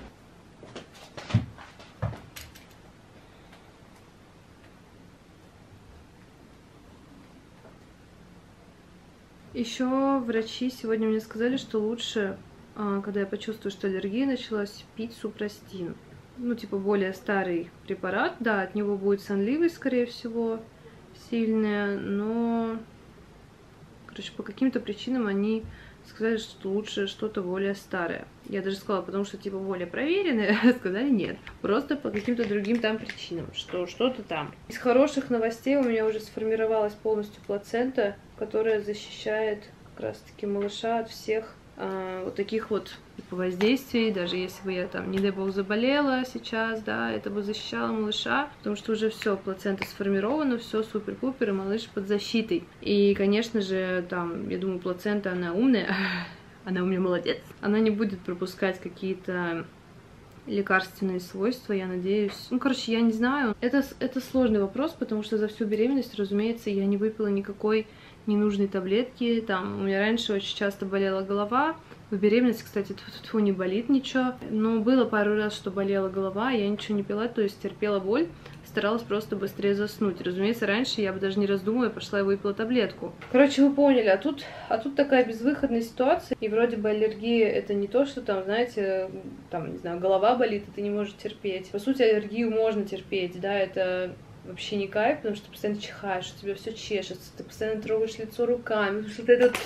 Еще врачи сегодня мне сказали, что лучше, когда я почувствую, что аллергия началась, пить супрастин. Ну, типа, более старый препарат. Да, от него будет сонливость, скорее всего, сильная, но, короче, по каким-то причинам они сказали, что лучше что-то более старое. Я даже сказала, потому что типа более проверенное, сказали нет. Просто по каким-то другим там причинам, что что-то там. Из хороших новостей у меня уже сформировалась полностью плацента, которая защищает как раз-таки малыша от всех вот таких вот типа воздействий. Даже если бы я там, не дай бог, заболела сейчас, да, это бы защищало малыша, потому что уже все, плацента сформирована, все супер-пупер, и малыш под защитой. И, конечно же, там, я думаю, плацента, она умная, она у меня молодец. Она не будет пропускать какие-то лекарственные свойства, я надеюсь. Ну, короче, я не знаю. Это сложный вопрос, потому что за всю беременность, разумеется, я не выпила никакой ненужной таблетки. Там у меня раньше очень часто болела голова. В беременности, кстати, тьфу-тьфу, не болит ничего. Но было пару раз, что болела голова, я ничего не пила, то есть терпела боль, старалась просто быстрее заснуть. Разумеется, раньше я бы даже не раздумывая пошла и выпила таблетку. Короче, вы поняли, а тут такая безвыходная ситуация. И вроде бы аллергия — это не то, что там, знаете, там, не знаю, голова болит, и ты не можешь терпеть. По сути, аллергию можно терпеть, да, это вообще не кайф, потому что ты постоянно чихаешь, у тебя все чешется, ты постоянно трогаешь лицо руками, что-то этот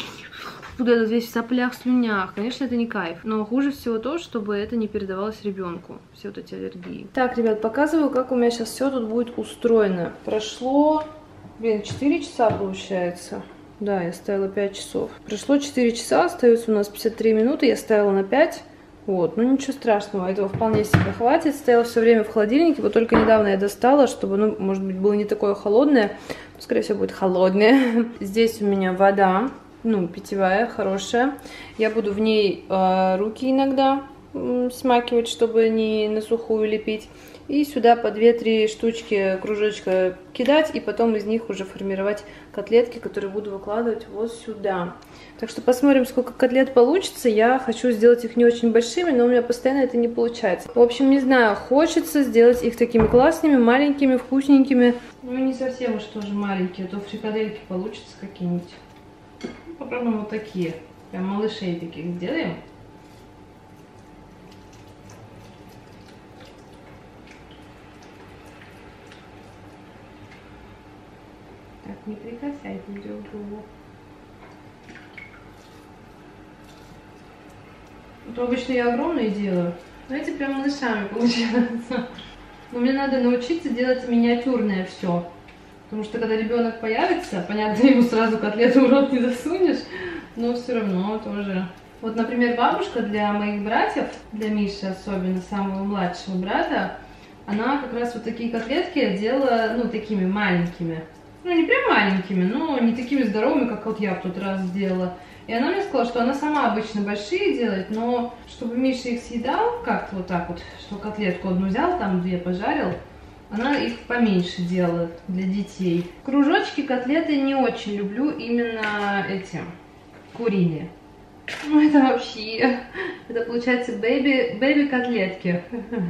весь в соплях, слюнях. Конечно, это не кайф. Но хуже всего то, чтобы это не передавалось ребенку. Все вот эти аллергии. Так, ребят, показываю, как у меня сейчас все тут будет устроено. Прошло, 4 часа получается. Да, я ставила 5 часов. Прошло 4 часа, остается у нас 53 минуты, я ставила на 5. Вот, ну ничего страшного, этого вполне себе хватит. Стояла все время в холодильнике, вот только недавно я достала, чтобы, ну, может быть, было не такое холодное. Скорее всего, будет холодное. Здесь у меня вода, ну, питьевая, хорошая. Я буду в ней руки иногда смакивать, чтобы не на сухую лепить. И сюда по 2-3 штучки кружочка кидать, и потом из них уже формировать котлетки, которые буду выкладывать вот сюда. Так что посмотрим, сколько котлет получится. Я хочу сделать их не очень большими, но у меня постоянно это не получается. В общем, не знаю, хочется сделать их такими классными, маленькими, вкусненькими. Ну, не совсем уж тоже маленькие, а то фрикадельки получатся какие-нибудь. Попробуем вот такие. Прям малышей таких сделаем. Так, не прикасайтесь друг к другу. То обычно я огромные делаю. Знаете, прям малышами получается. Но мне надо научиться делать миниатюрное все. Потому что когда ребенок появится, понятно, ему сразу котлету в рот не засунешь, но все равно тоже. Вот, например, бабушка для моих братьев, для Миши особенно, самого младшего брата, она как раз вот такие котлетки делала, ну, такими маленькими. Ну, не прям маленькими, но не такими здоровыми, как вот я в тот раз сделала. И она мне сказала, что она сама обычно большие делает, но чтобы Миша их съедал как-то вот так вот, что котлетку одну взял, там 2 пожарил, она их поменьше делала для детей. Кружочки, котлеты не очень люблю, именно эти, куриные. Ну это вообще, это получается бэби-котлетки.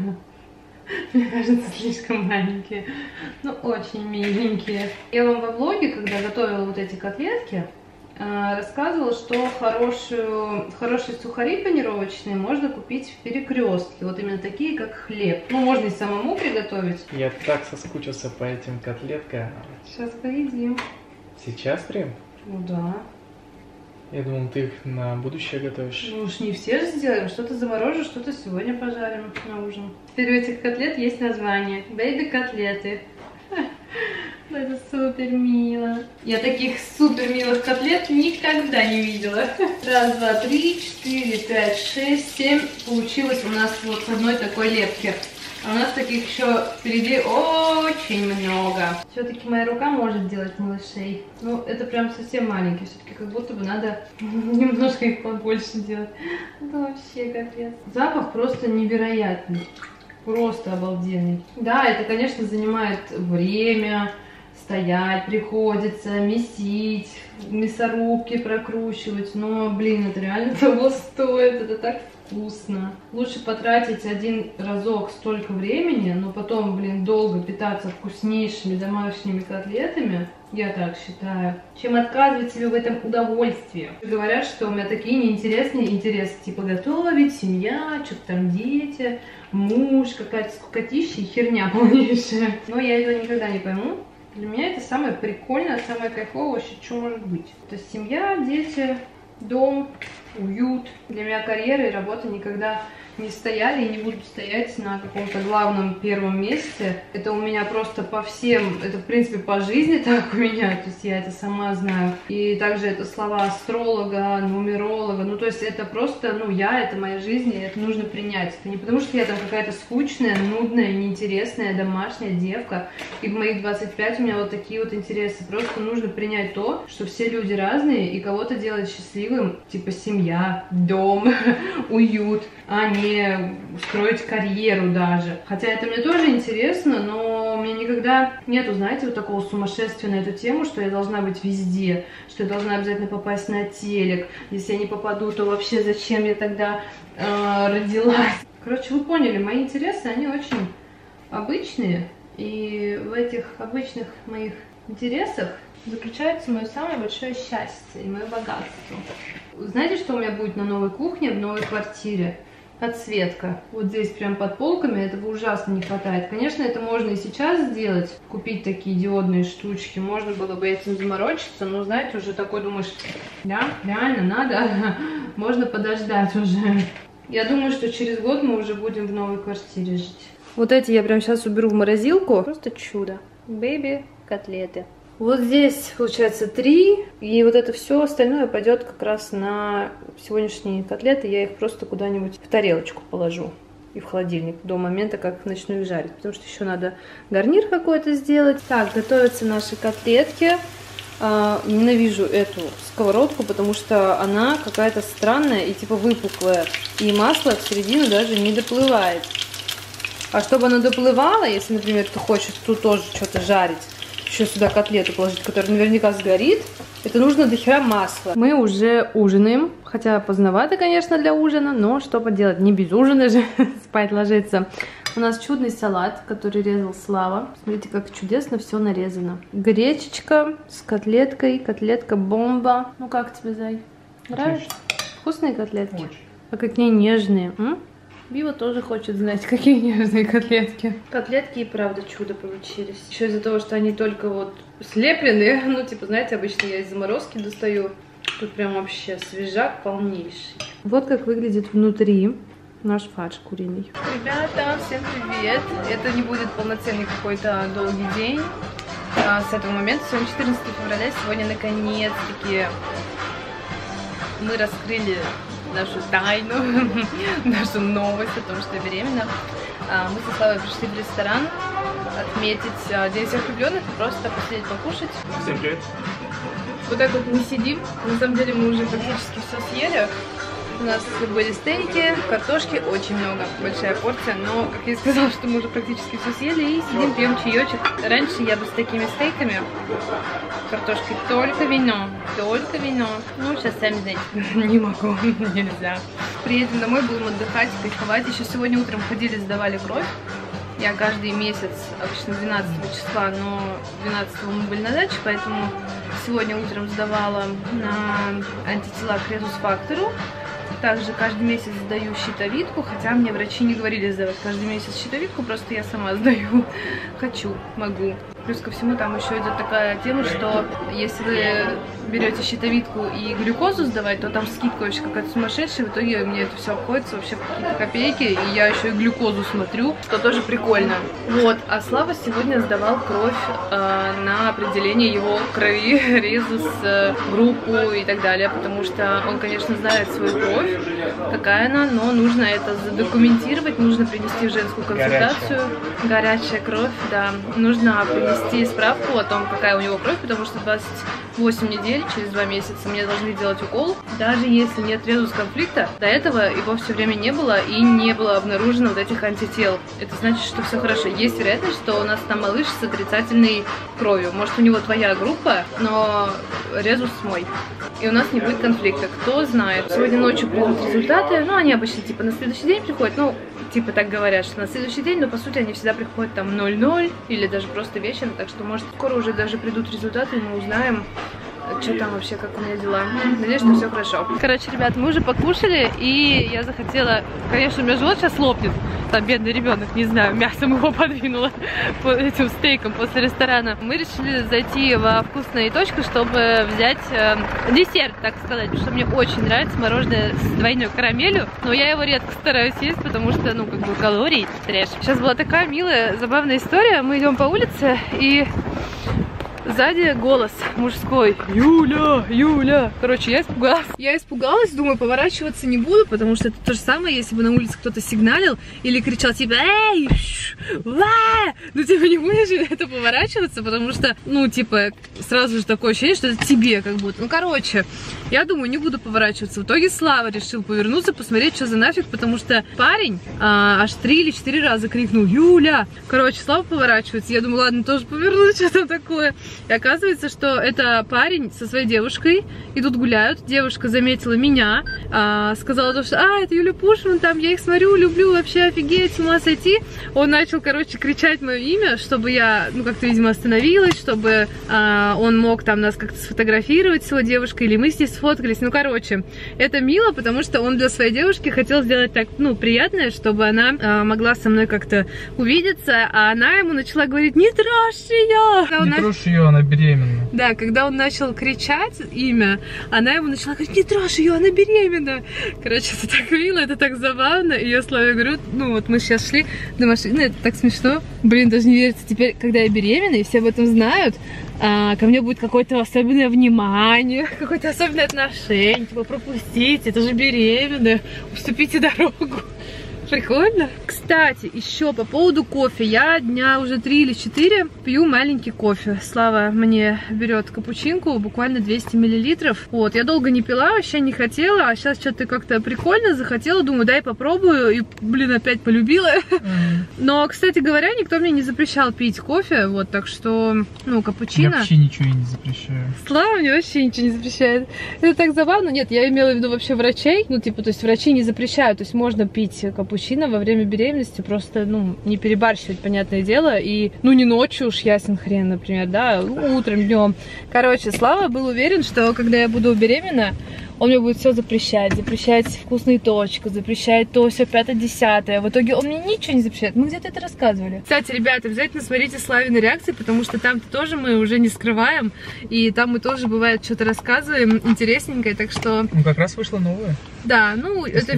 Мне кажется, слишком маленькие, но очень миленькие. Я вам во влоге, когда готовила вот эти котлетки, рассказывала, что хорошие сухари панировочные можно купить в Перекрестке. Вот именно такие, как хлеб. Ну, можно и самому приготовить. Я так соскучился по этим котлеткам. Сейчас поедим. Сейчас прям? Ну да. Я думал, ты их на будущее готовишь. Ну уж не все же сделаем. Что-то заморожу, что-то сегодня пожарим на ужин. Теперь у этих котлет есть название. Бэйби-котлеты. Это супер мило. Я таких супер милых котлет никогда не видела. 1, 2, 3, 4, 5, 6, 7. Получилось у нас вот с одной такой лепки. А у нас таких еще впереди очень много. Все-таки моя рука может делать малышей. Ну, это прям совсем маленькие. Все-таки как будто бы надо немножко их побольше делать. Это вообще капец. Запах просто невероятный. Просто обалденный. Да, это, конечно, занимает время. Стоять приходится, месить, мясорубки прокручивать. Но, блин, это реально того стоит. Это так вкусно. Лучше потратить один разок столько времени, но потом, блин, долго питаться вкуснейшими домашними котлетами, я так считаю, чем отказывать себе в этом удовольствии. Говорят, что у меня такие неинтересные интересы, типа готовить, семья, что-то там дети, муж, какая-то скукотища и херня полнейшая. Но я этого никогда не пойму. Для меня это самое прикольное, самое кайфовое вообще, что может быть. То есть семья, дети, дом, уют. Для меня карьера и работа никогда не стояли и не будут стоять на каком-то главном первом месте. Это у меня просто по всем, это в принципе по жизни так у меня, то есть я это сама знаю. И также это слова астролога, нумеролога, ну то есть это просто, ну я, это моя жизнь, и это нужно принять. Это не потому, что я там какая-то скучная, нудная, неинтересная, домашняя девка, и в моих 25 у меня вот такие вот интересы. Просто нужно принять то, что все люди разные, и кого-то делать счастливым, типа семья, дом, уют, а не строить карьеру даже. Хотя это мне тоже интересно, но у меня никогда нету, знаете, вот такого сумасшествия на эту тему, что я должна быть везде, что я должна обязательно попасть на телек. Если я не попаду, то вообще зачем я тогда родилась? Короче, вы поняли, мои интересы, они очень обычные. И в этих обычных моих интересах заключается мое самое большое счастье и мое богатство. Знаете, что у меня будет на новой кухне, в новой квартире? Подсветка. Вот здесь прям под полками этого ужасно не хватает. Конечно, это можно и сейчас сделать, купить такие диодные штучки. Можно было бы этим заморочиться, но, знаете, уже такой думаешь, да, реально надо, можно подождать уже. Я думаю, что через год мы уже будем в новой квартире жить. Вот эти я прям сейчас уберу в морозилку. Просто чудо. Бэйби-котлеты. Вот здесь, получается, 3, и вот это все остальное пойдет как раз на сегодняшние котлеты. Я их просто куда-нибудь в тарелочку положу и в холодильник до момента, как начну их жарить. Потому что еще надо гарнир какой-то сделать. Так, готовятся наши котлетки. Ненавижу эту сковородку, потому что она какая-то странная и типа выпуклая. И масло в середину даже не доплывает. А чтобы оно доплывало, если, например, ты хочешь тут тоже что-то жарить, еще сюда котлету положить, которая наверняка сгорит, это нужно дохера масла. Мы уже ужинаем, хотя поздновато, конечно, для ужина, но что поделать, не без ужина же спать ложиться. У нас чудный салат, который резал Слава. Смотрите, как чудесно все нарезано. Гречечка с котлеткой, котлетка бомба. Ну как тебе, Зай? Нравится? Вкусные котлетки? Очень. А какие нежные. Бива тоже хочет знать, какие нежные котлетки. Котлетки и правда чудо получились. Еще из-за того, что они только вот слеплены. Ну, типа, знаете, обычно я из заморозки достаю. Тут прям вообще свежак полнейший. Вот как выглядит внутри наш фарш куриный. Ребята, всем привет! Это не будет полноценный какой-то долгий день. С этого момента, сегодня 14 февраля, сегодня наконец-таки мы раскрыли нашу тайну, нашу новость о том, что я беременна. Мы со Славой пришли в ресторан отметить День всех влюбленных и просто посидеть покушать. Всем привет. Вот так вот мы сидим. На самом деле мы уже практически все съели. У нас были стейки, картошки, очень много, большая порция, но, как я сказала, что мы уже практически все съели и сидим, пьем чаечек. Раньше я бы с такими стейками, картошкой, только вино, только вино. Ну, сейчас, сами знаете, не могу, нельзя. Приедем домой, будем отдыхать, кайфовать. Еще сегодня утром ходили, сдавали кровь. Я каждый месяц, обычно 12 числа, но 12 мы были на даче, поэтому сегодня утром сдавала на антитела к резус-фактору. Также каждый месяц сдаю щитовидку, хотя мне врачи не говорили сдавать каждый месяц щитовидку, просто я сама сдаю. Хочу, могу. Плюс ко всему там еще идет такая тема, что если вы берете щитовидку и глюкозу сдавать, то там скидка вообще какая-то сумасшедшая. В итоге мне это все обходится вообще в какие-то копейки, и я еще и глюкозу смотрю, что тоже прикольно. Вот, а Слава сегодня сдавал кровь на определение его крови, резус, группу и так далее, потому что он, конечно, знает свою кровь, какая она, но нужно это задокументировать, нужно принести в женскую консультацию. Горячая кровь, да. Нужно принести справку о том, какая у него кровь, потому что 28 недель, через 2 месяца мне должны делать укол. Даже если нет резус-конфликта, до этого его все время не было и не было обнаружено вот этих антител. Это значит, что все хорошо. Есть вероятность, что у нас там малыш с отрицательной кровью. Может, у него твоя группа, но резус мой. И у нас не будет конфликта. Кто знает. Сегодня ночью придут результаты. Ну, они обычно типа на следующий день приходят. Ну, типа так говорят, что на следующий день, но по сути они всегда приходят там 00 или даже просто вечером. Так что, может, скоро уже даже придут результаты, и мы узнаем, что там вообще, как у меня дела. Надеюсь, что все хорошо. Короче, ребят, мы уже покушали, и я захотела... Конечно, у меня живот сейчас лопнет. Там бедный ребенок, не знаю, мясом его подвинуло по этим стейкам после ресторана. Мы решили зайти во вкусную точку, чтобы взять десерт, так сказать, потому что мне очень нравится мороженое с двойной карамелью, но я его редко стараюсь есть, потому что, ну, как бы калорий трэш. Сейчас была такая милая, забавная история. Мы идем по улице, и сзади голос мужской: Юля, Юля. Короче, я испугалась. Я испугалась, думаю, поворачиваться не буду, потому что это то же самое, если бы на улице кто-то сигналил или кричал типа эй, ва! Ну, типа, не будешь это поворачиваться, потому что, ну, типа, сразу же такое ощущение, что это тебе как будто. Ну, короче, я думаю, не буду поворачиваться. В итоге Слава решил повернуться, посмотреть, что за нафиг, потому что парень аж 3 или 4 раза крикнул: Юля! Короче, Слава поворачивается. Я думаю, ладно, тоже повернусь, что там такое. И оказывается, что это парень со своей девушкой идут гуляют. Девушка заметила меня, сказала, что это Юля Пушман, там я их смотрю, люблю, вообще офигеть, с ума сойти. Он начал, короче, кричать мое имя, чтобы я, ну, как-то, видимо, остановилась, чтобы он мог там нас как-то сфотографировать с его девушкой, или мы с ней сфоткались. Ну, короче, это мило, потому что он для своей девушки хотел сделать так, ну, приятное, чтобы она могла со мной как-то увидеться, а она ему начала говорить: не трожь ее! Не трожь ее, она беременна. Да, когда он начал кричать имя, она ему начала говорить: не трожь ее, она беременна. Короче, это так мило, это так забавно. И я Славе говорю, ну вот мы сейчас шли до машины, это так смешно. Блин, даже не верится, теперь, когда я беременна, и все об этом знают, ко мне будет какое-то особенное внимание, какое-то особенное отношение. Типа, пропустите, это же беременная, уступите дорогу. Прикольно. Кстати, еще по поводу кофе. Я дня уже 3 или 4 пью маленький кофе. Слава мне берет капучинку, буквально 200 мл. Вот, я долго не пила, вообще не хотела, а сейчас что-то как-то прикольно захотела. Думаю, дай попробую, и, блин, опять полюбила. Но, кстати говоря, никто мне не запрещал пить кофе, вот, так что, ну, капучино... Я вообще ничего не запрещаю. Слава мне вообще ничего не запрещает. Это так забавно. Нет, я имела в виду вообще врачей, ну, типа, то есть врачи не запрещают, то есть можно пить капучино во время беременности, просто, ну, не перебарщивать, понятное дело, и, ну, не ночью уж, ясен хрен, например, да, утром, днем. Короче, Слава был уверен, что когда я буду беременна, он мне будет все запрещать, запрещать вкусную точку, запрещать то, все, 5-10. В итоге он мне ничего не запрещает. Мы где-то это рассказывали. Кстати, ребята, обязательно смотрите Славины реакции, потому что там-то тоже мы уже не скрываем, и там мы тоже, бывает, что-то рассказываем интересненькое, так что... Ну, как раз вышло новое. Да, ну, это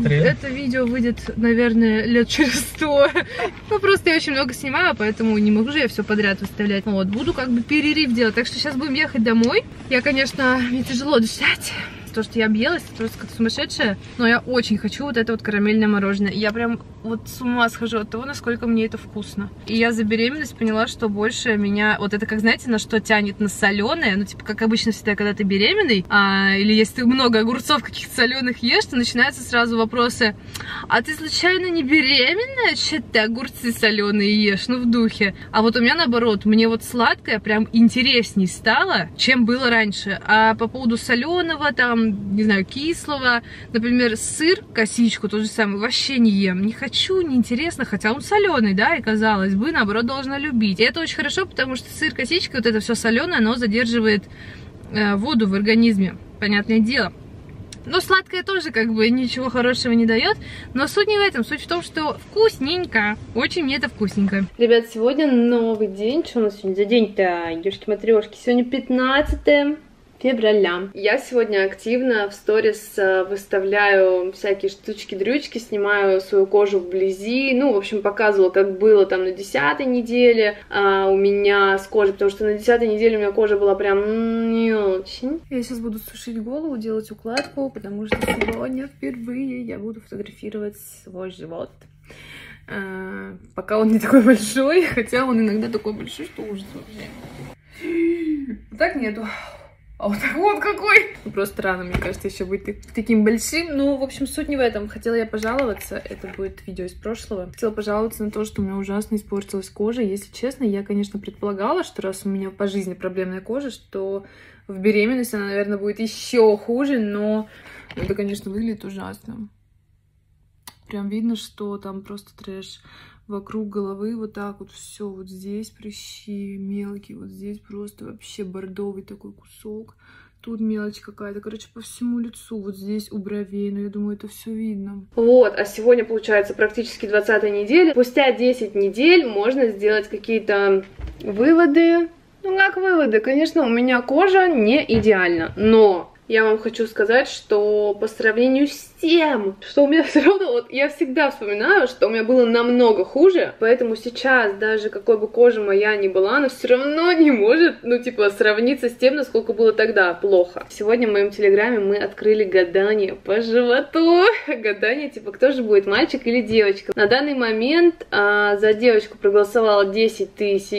видео выйдет, наверное, лет через 100. Ну, просто я очень много снимаю, поэтому не могу же я все подряд выставлять. Вот, буду как бы перерыв делать. Так что сейчас будем ехать домой. Я, конечно, мне тяжело дышать. То, что я объелась, просто как сумасшедшая. Но я очень хочу вот это вот карамельное мороженое. Я прям вот с ума схожу от того, насколько мне это вкусно. И я за беременность поняла, что больше меня... Вот это, как, знаете, на что тянет? На соленое. Ну, типа, как обычно всегда, когда ты беременный, или если ты много огурцов каких-то соленых ешь, то начинаются сразу вопросы: а ты случайно не беременная? Че ты огурцы соленые ешь? Ну, в духе. А вот у меня наоборот, мне вот сладкое прям интересней стало, чем было раньше. А по поводу соленого, там, не знаю, кислого, например, сыр, косичку, тот же самый, вообще не ем. Не хочу, неинтересно, хотя он соленый, да, и казалось бы, наоборот, должна любить. И это очень хорошо, потому что сыр, косичка, вот это все соленое, оно задерживает воду в организме, понятное дело. Но сладкое тоже как бы ничего хорошего не дает. Но суть не в этом. Суть в том, что вкусненько. Очень мне это вкусненько. Ребят, сегодня новый день. Что у нас сегодня за день-то? Ёшки-матрешки. Сегодня 15 февраля. Я сегодня активно в сторис выставляю всякие штучки-дрючки, снимаю свою кожу вблизи. Ну, в общем, показывала, как было там на 10-й неделе у меня с кожей, потому что на 10-й неделе у меня кожа была прям не очень. Я сейчас буду сушить голову, делать укладку, потому что сегодня впервые я буду фотографировать свой живот. Пока он не такой большой, хотя он иногда такой большой, что ужас вообще. Так нету. А вот так вот какой! Просто рано, мне кажется, еще быть таким большим. Ну, в общем, суть не в этом. Хотела я пожаловаться, это будет видео из прошлого. Хотела пожаловаться на то, что у меня ужасно испортилась кожа. Если честно, я, конечно, предполагала, что раз у меня по жизни проблемная кожа, что в беременности она, наверное, будет еще хуже, но это, конечно, выглядит ужасно. Прям видно, что там просто трэш. вокруг головы вот так вот все, вот здесь прыщи мелкие, вот здесь просто вообще бордовый такой кусок, тут мелочь какая-то, короче, по всему лицу, вот здесь у бровей, но я думаю, это все видно. Вот, а сегодня, получается, практически 20-я неделя. Спустя 10 недель можно сделать какие-то выводы. Ну, как выводы? Конечно, у меня кожа не идеальна, но я вам хочу сказать, что по сравнению с тем, что у меня все равно, вот я всегда вспоминаю, что у меня было намного хуже, поэтому сейчас даже какой бы кожа моя ни была, она все равно не может, ну, типа, сравниться с тем, насколько было тогда плохо. Сегодня в моем телеграме мы открыли гадание по животу. Гадание, типа, кто же будет, мальчик или девочка. На данный момент за девочку проголосовало 10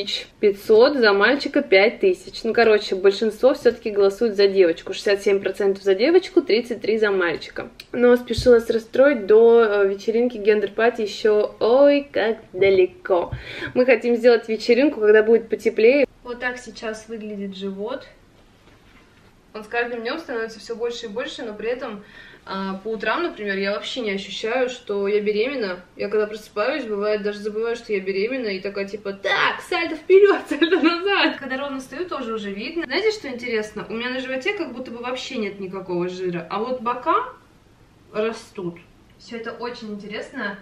500, за мальчика 5000. Ну, короче, большинство все-таки голосует за девочку. 67% за девочку, 33% за мальчика. Но спешилась расстроить, до вечеринки гендер-пати еще ой как далеко. Мы хотим сделать вечеринку, когда будет потеплее. Вот так сейчас выглядит живот. Он с каждым днем становится все больше и больше, но при этом по утрам, например, я вообще не ощущаю, что я беременна. Я когда просыпаюсь, бывает, даже забываю, что я беременна, и такая типа, так, сальто вперед, сальто назад. Когда ровно стою, тоже уже видно. Знаете, что интересно? У меня на животе как будто бы вообще нет никакого жира, а вот бока растут. Все это очень интересно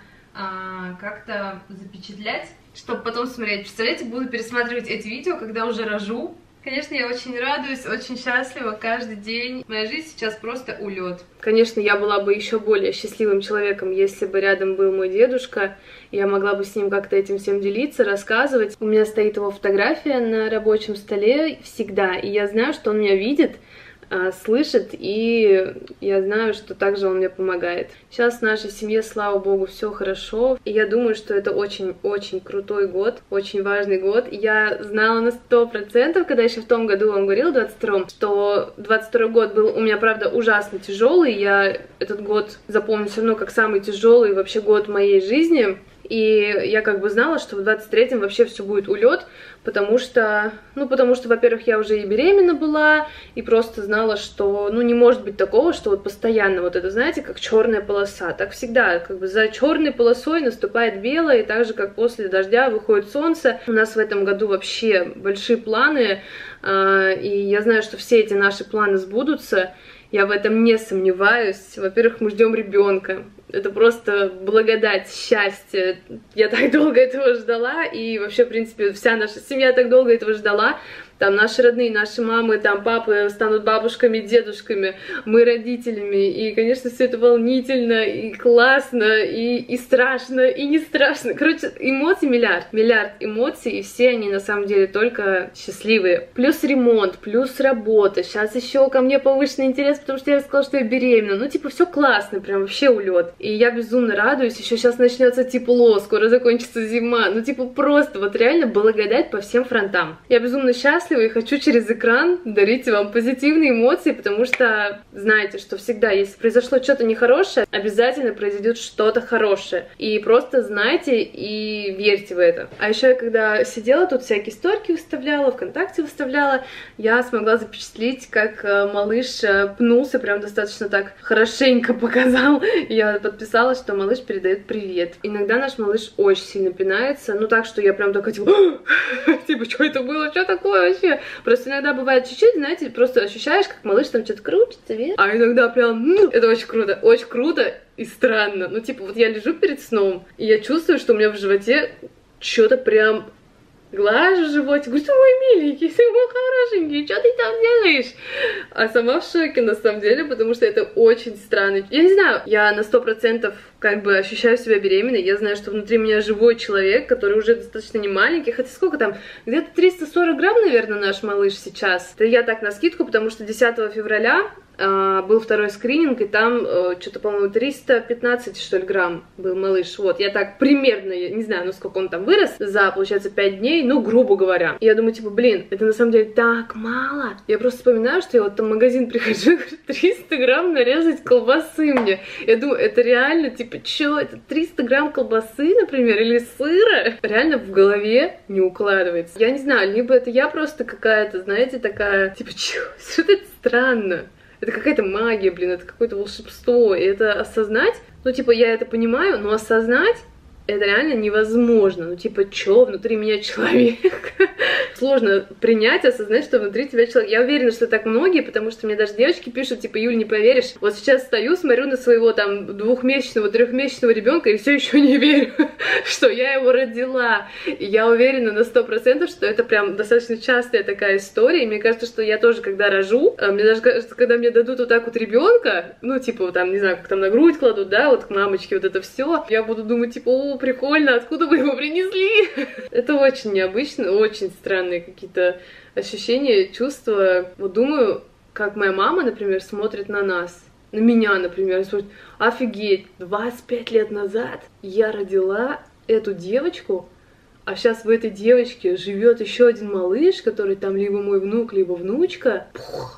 как-то запечатлять, чтобы потом смотреть. Представляете, буду пересматривать эти видео, когда уже рожу. Конечно, я очень радуюсь, очень счастлива каждый день. Моя жизнь сейчас просто улет. Конечно, я была бы еще более счастливым человеком, если бы рядом был мой дедушка. Я могла бы с ним как-то этим всем делиться, рассказывать. У меня стоит его фотография на рабочем столе всегда, и я знаю, что он меня видит, слышит, и я знаю, что также он мне помогает. Сейчас в нашей семье, слава богу, все хорошо, и я думаю, что это очень-очень крутой год, очень важный год. Я знала на 100%, когда еще в том году вам говорила, 22-м, что 22-й год был у меня, правда, ужасно тяжелый. Я этот год запомню все равно как самый тяжелый вообще год моей жизни. И я как бы знала, что в 23-м вообще все будет улет, потому что, во-первых, я уже и беременна была, и просто знала, что, не может быть такого, что вот постоянно вот это, знаете, как черная полоса. Так всегда, как бы за черной полосой наступает белое, и так же, как после дождя выходит солнце. У нас в этом году вообще большие планы, и я знаю, что все эти наши планы сбудутся. Я в этом не сомневаюсь. Во-первых, мы ждем ребенка. Это просто благодать, счастье. Я так долго этого ждала, и вообще, в принципе, вся наша семья так долго этого ждала. Там наши родные, наши мамы, там папы станут бабушками, дедушками, мы родителями. И, конечно, все это волнительно, и классно, и страшно, и не страшно. Короче, эмоций миллиард эмоций, и все они на самом деле только счастливые. Плюс ремонт, плюс работа. Сейчас еще ко мне повышенный интерес, потому что я рассказала, что я беременна. Все классно, прям вообще улет. И я безумно радуюсь. Еще сейчас начнется тепло, скоро закончится зима. Просто вот реально благодать по всем фронтам. Я безумно счастлива и хочу через экран дарить вам позитивные эмоции, потому что знаете, что всегда, если произошло что-то нехорошее, обязательно произойдет что-то хорошее. И просто знайте и верьте в это. А еще я когда сидела, тут всякие сторики выставляла, ВКонтакте выставляла, я смогла запечатлеть, как малыш пнулся, прям достаточно так хорошенько показал. Я подписала, что малыш передает привет. Иногда наш малыш очень сильно пинается, так что я прям такая, типа, что это было, что такое вообще? Просто иногда бывает чуть-чуть, знаете, просто ощущаешь, как малыш там что-то крутится, вверх. А иногда прям, это очень круто и странно. Вот я лежу перед сном, и я чувствую, что у меня в животе что-то прям глажу животик, говорю, ты мой миленький, ты мой хорошенький, что ты там делаешь? А сама в шоке, на самом деле, потому что это очень странно. Я не знаю, я на 100% как бы ощущаю себя беременной, я знаю, что внутри меня живой человек, который уже достаточно не маленький, хотя сколько там, где-то 340 грамм, наверное, наш малыш сейчас. Это я так наскидку, потому что 10 февраля был второй скрининг, и там что-то, по-моему, 315, что ли, грамм был малыш. Вот, я так примерно, не знаю, сколько он там вырос за, получается, 5 дней, грубо говоря. И я думаю, это на самом деле так мало. Я просто вспоминаю, что я вот там в магазин прихожу, говорю, 300 грамм нарезать колбасы мне. Я думаю, это реально, что, это 300 грамм колбасы, например, или сыра? Реально в голове не укладывается. Я не знаю, либо это я просто какая-то, знаете, такая, что это странно. Это какая-то магия, это какое-то волшебство. И это осознать, я это понимаю, но осознать это реально невозможно. Ну, типа, чё, внутри меня человек? Сложно принять, осознать, что внутри тебя человек. Я уверена, что так многие, потому что мне даже девочки пишут, типа, Юль, не поверишь, вот сейчас стою, смотрю на своего там 2-месячного, 3-месячного ребенка и все еще не верю, что я его родила. И я уверена на 100%, что это прям достаточно частая такая история. И мне кажется, что я тоже, когда рожу, мне даже кажется, когда мне дадут вот так вот ребенка, ну, типа, там, не знаю, как там на грудь кладут, да, вот к мамочке, вот это все, я буду думать, типа, о, прикольно, откуда вы его принесли? Это очень необычно, очень странные какие-то ощущения, чувства. Вот думаю, как моя мама, например, смотрит на нас, на меня, например, смотрит, офигеть, 25 лет назад я родила эту девочку, а сейчас в этой девочке живет еще один малыш, который там либо мой внук, либо внучка.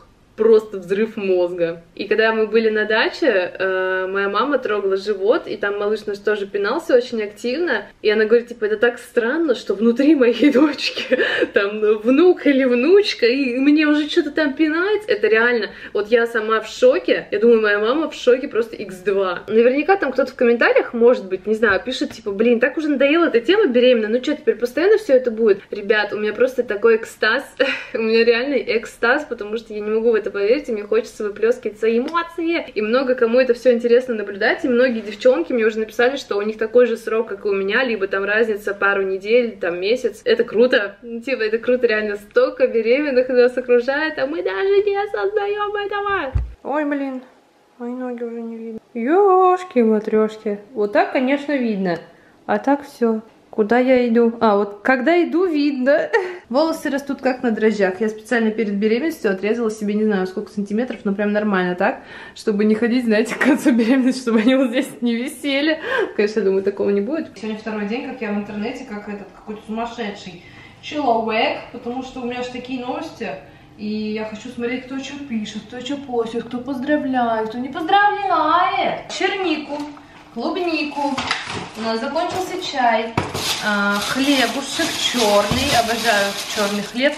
Просто взрыв мозга. И когда мы были на даче, моя мама трогала живот, и там малыш наш тоже пинался очень активно, и она говорит, типа, это так странно, что внутри моей дочки там внук или внучка, и мне уже что-то там пинается. Это реально. Вот я сама в шоке, я думаю, моя мама в шоке просто x2. Наверняка там кто-то в комментариях, может быть, не знаю, пишет, типа, блин, так уже надоело эта тема беременна, ну что, теперь постоянно все это будет? Ребят, у меня просто такой экстаз, у меня реальный экстаз, потому что я не могу в это поверьте, мне хочется выплескивать свои эмоции. И много кому это все интересно наблюдать. И многие девчонки мне уже написали, что у них такой же срок, как и у меня, либо там разница пару недель, там месяц. Это круто. Типа, это круто, реально. Столько беременных нас окружает, а мы даже не осознаем этого. Ой, блин, мои ноги уже не видно. Ёшки-матрешки. Вот так, конечно, видно. А так все. Куда я иду? А, вот когда иду, видно. Волосы растут как на дрожжах. Я специально перед беременностью отрезала себе, не знаю, сколько сантиметров, но прям нормально так, чтобы не ходить, знаете, к концу беременности, чтобы они вот здесь не висели. Конечно, я думаю, такого не будет. Сегодня второй день, как я в интернете, как этот какой-то сумасшедший человек, потому что у меня же такие новости, и я хочу смотреть, кто что пишет, кто что постит, кто поздравляет, кто не поздравляет. Чернику, клубнику, у нас закончился чай, хлебушек черный, обожаю черный хлеб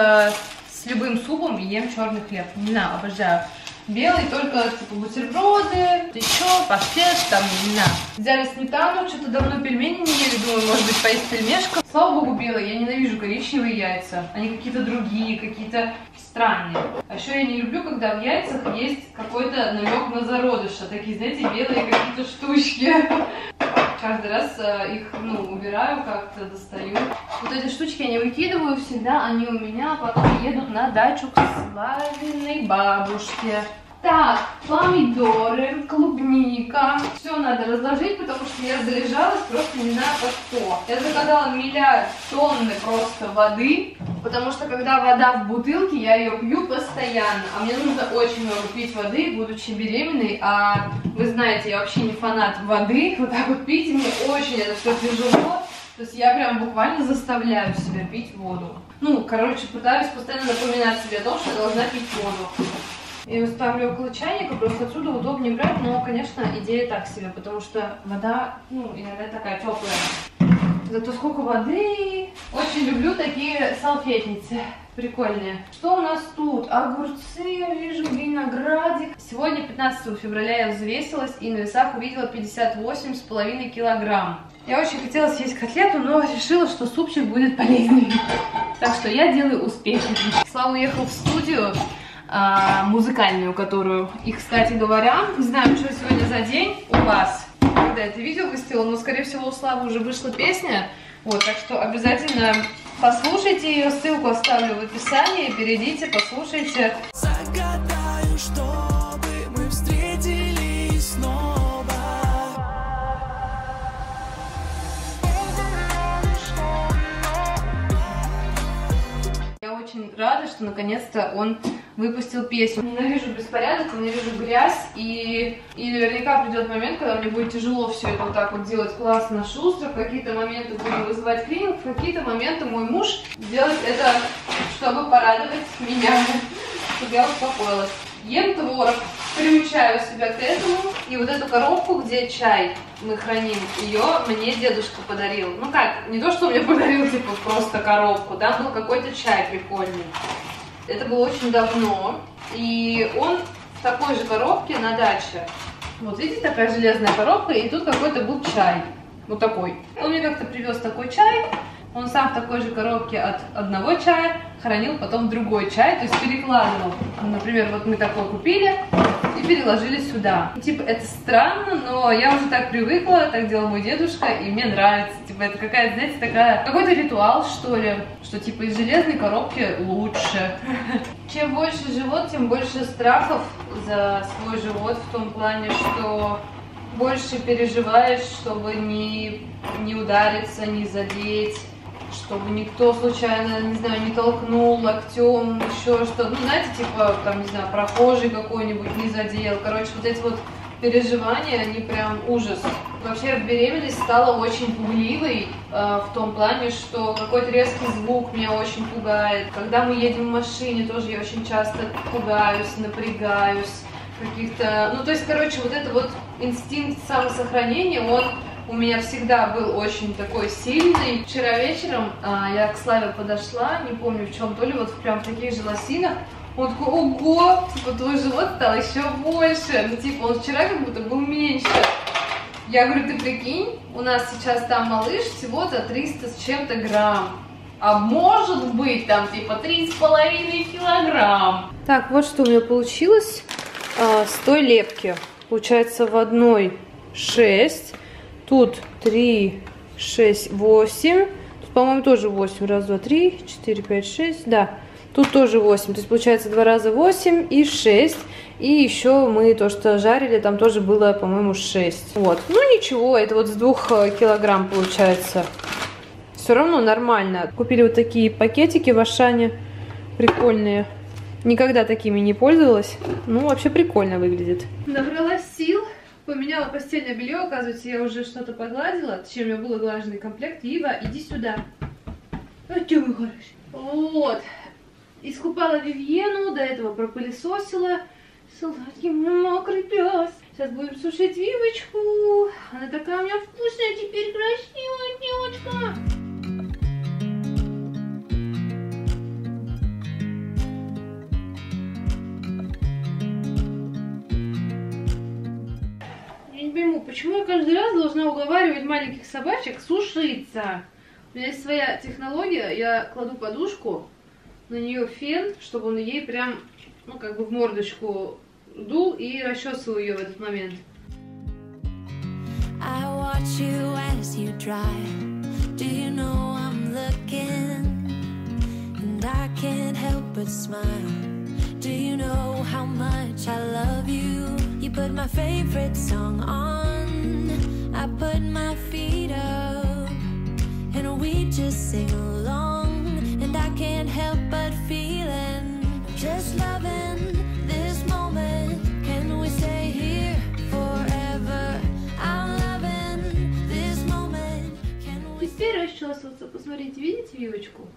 с любым супом, ем черный хлеб, не знаю, обожаю. Белый только типа бутерброды, еще паштет, там, не знаю. Взяли сметану, что-то давно пельмени не ели, думаю, может быть, поесть пельмешка. Слава богу, белый, я ненавижу коричневые яйца, они какие-то другие, какие-то странные. А еще я не люблю, когда в яйцах есть какой-то намек на зародыша, такие, знаете, белые какие-то штучки. Каждый раз их, ну, убираю как-то, достаю. Вот эти штучки я не выкидываю всегда, они у меня потом едут на дачу к Славиной бабушке. Так, помидоры, клубника. Все надо разложить, потому что я залежалась просто не знаю под что. Я заказала миллиард тонны просто воды, потому что когда вода в бутылке, я ее пью постоянно. А мне нужно очень много пить воды, будучи беременной. А вы знаете, я вообще не фанат воды. Вот так вот пить, мне очень это все тяжело. То есть я прям буквально заставляю себя пить воду. Ну, короче, пытаюсь постоянно напоминать себе о том, что я должна пить воду. Я ее ставлю около чайника, просто отсюда удобнее брать, но, конечно, идея так себе, потому что вода, ну, иногда такая теплая. Зато сколько воды! Очень люблю такие салфетницы, прикольные. Что у нас тут? Огурцы, я вижу, виноградик. Сегодня, 15 февраля, я взвесилась и на весах увидела 58,5 килограмм. Я очень хотела съесть котлету, но решила, что супчик будет полезнее. Так что я делаю успехи. Слава уехал в студию музыкальную, которую. И, кстати говоря, не знаю, что сегодня за день у вас, когда это видео выставила, но, скорее всего, у Славы уже вышла песня. Вот, так что обязательно послушайте ее, ссылку оставлю в описании, перейдите, послушайте. Загадаю, чтобы мы встретились снова. Я очень рада, что наконец-то он выпустил песню. Ненавижу беспорядок, ненавижу грязь, и наверняка придет момент, когда мне будет тяжело все это вот так вот делать классно, шустро. В какие-то моменты буду вызывать клининг, в какие-то моменты мой муж делает это, чтобы порадовать меня, чтобы я успокоилась. Ем творог, приучаю себя к этому, и вот эту коробку, где чай мы храним, ее мне дедушка подарил. Ну как, не то, что мне подарил, типа, просто коробку, там был какой-то чай прикольный. Это было очень давно, и он в такой же коробке на даче. Вот видите, такая железная коробка, и тут какой-то был чай. вот такой. Он мне как-то привез такой чай, он сам в такой же коробке от одного чая хранил потом другой чай, то есть перекладывал. Например, вот мы такой купили и переложили сюда. Типа, это странно, но я уже так привыкла, так делал мой дедушка, и мне нравится. Типа, это какая-то, знаете, такая, какой-то ритуал, что ли, что типа из железной коробки лучше. Чем больше живот, тем больше страхов за свой живот, в том плане, что больше переживаешь, чтобы не удариться, не задеть, чтобы никто случайно, не знаю, не толкнул локтем, еще что-то. Ну, знаете, типа, там, не знаю, прохожий какой-нибудь не задел. Короче, вот эти вот переживания, они прям ужас. Вообще, беременность стала очень пугливой, в том плане, что какой-то резкий звук меня очень пугает. Когда мы едем в машине, тоже я очень часто пугаюсь, напрягаюсь. Каких-то, ну, то есть, короче, вот это вот инстинкт самосохранения, он у меня всегда был очень такой сильный. Вчера вечером я к Славе подошла, не помню в чем, то ли вот прям в таких же лосинах. Он такой: ого, типа, твой живот стал еще больше. Ну, типа, он вчера как будто был меньше. Я говорю: ты прикинь, у нас сейчас там малыш всего-то 300 с чем-то грамм. А может быть там типа 3,5 килограмм. Так, вот что у меня получилось с той лепки. Получается, в одной 6. Тут 3, 6, 8. Тут, по-моему, тоже 8. Раз, два, 3, 4, 5, 6. Да, тут тоже 8. То есть, получается, 2 раза 8 и 6. И еще мы то, что жарили, там тоже было, по-моему, 6. Вот. Ну, ничего, это вот с 2 килограмм получается. Все равно нормально. Купили вот такие пакетики в Ашане. Прикольные. Никогда такими не пользовалась. Ну, вообще прикольно выглядит. Набралась сил. Поменяла постельное белье, оказывается, я уже что-то погладила. Точнее, у меня был глаженный комплект. Ива, иди сюда. А ты мой хороший. Вот. Искупала Вивьену, до этого пропылесосила. Сладкий мокрый пес. Сейчас будем сушить Вивочку. Она такая у меня вкусная, теперь красивая девочка. Почему я каждый раз должна уговаривать маленьких собачек сушиться? У меня есть своя технология. Я кладу подушку, на нее фен, чтобы он ей прям, ну, как бы в мордочку дул, и расчесываю ее в этот момент. You put my favorite song on, I put my feet up, and we just sing along, and I can't help but feeling, just loving this moment, can we stay here forever, I'm loving this moment, can we... Теперь расчесываться, посмотрите, видите Вивочку?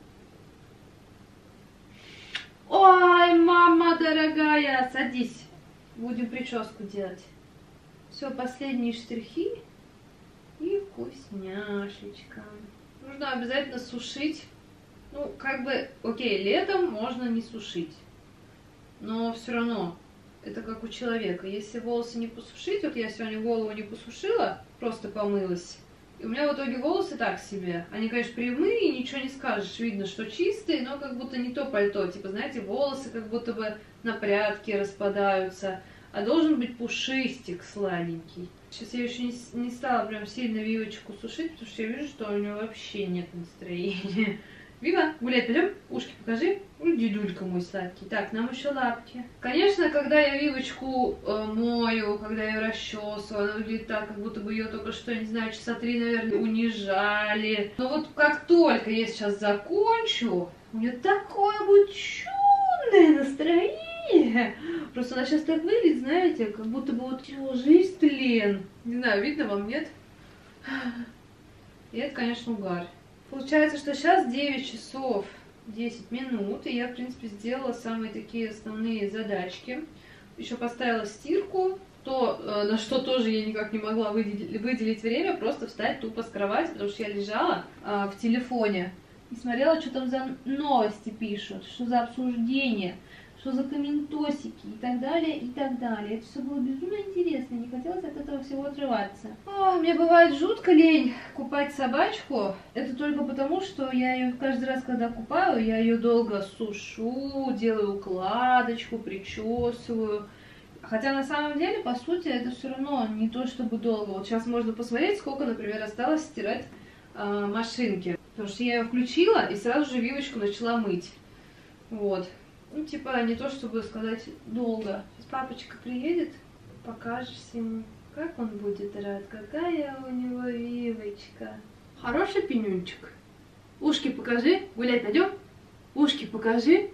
Ой, мама дорогая, садись. Будем прическу делать. Все, последние штрихи. И вкусняшечка. Нужно обязательно сушить. Ну, как бы, окей, летом можно не сушить. Но все равно, это как у человека. Если волосы не посушить, вот я сегодня голову не посушила, просто помылась. И у меня в итоге волосы так себе. Они, конечно, прямые, ничего не скажешь. Видно, что чистые, но как будто не то пальто. Типа, знаете, волосы как будто бы на прядке распадаются. А должен быть пушистик сладенький. Сейчас я еще не стала прям сильно Вивочку сушить, потому что я вижу, что у нее вообще нет настроения. Вива, гулять пойдем? Ушки покажи. Ой, дедулька мой сладкий. Так, нам еще лапки. Конечно, когда я Вивочку мою, когда я ее расчесываю, она выглядит так, как будто бы ее только что, не знаю, часа 3, наверное, унижали. Но вот как только я сейчас закончу, у нее такое будет чудное настроение. Просто она сейчас так выглядит, знаете, как будто бы вот жизнь тлен. Не знаю, видно вам, нет? И это, конечно, угар. Получается, что сейчас 9 часов 10 минут, и я, в принципе, сделала самые такие основные задачки. Еще поставила стирку, то, на что тоже я никак не могла выделить время, просто встать тупо с кровати, потому что я лежала в телефоне и смотрела, что там за новости пишут, что за обсуждение, что за комментосики и так далее, и так далее. Это все было безумно интересно, не хотелось от этого всего отрываться. Мне бывает жутко лень купать собачку. Это только потому, что я ее каждый раз, когда купаю, я ее долго сушу, делаю укладочку, причесываю. Хотя на самом деле, по сути, это все равно не то чтобы долго. Вот сейчас можно посмотреть, сколько, например, осталось стирать машинки. Потому что я ее включила и сразу же вивочку начала мыть. Вот. Ну, типа, не то чтобы сказать долго. Сейчас папочка приедет, покажешь ему, как он будет рад, какая у него вивочка. Хороший пенюнчик. Ушки покажи, гулять пойдем? Ушки покажи.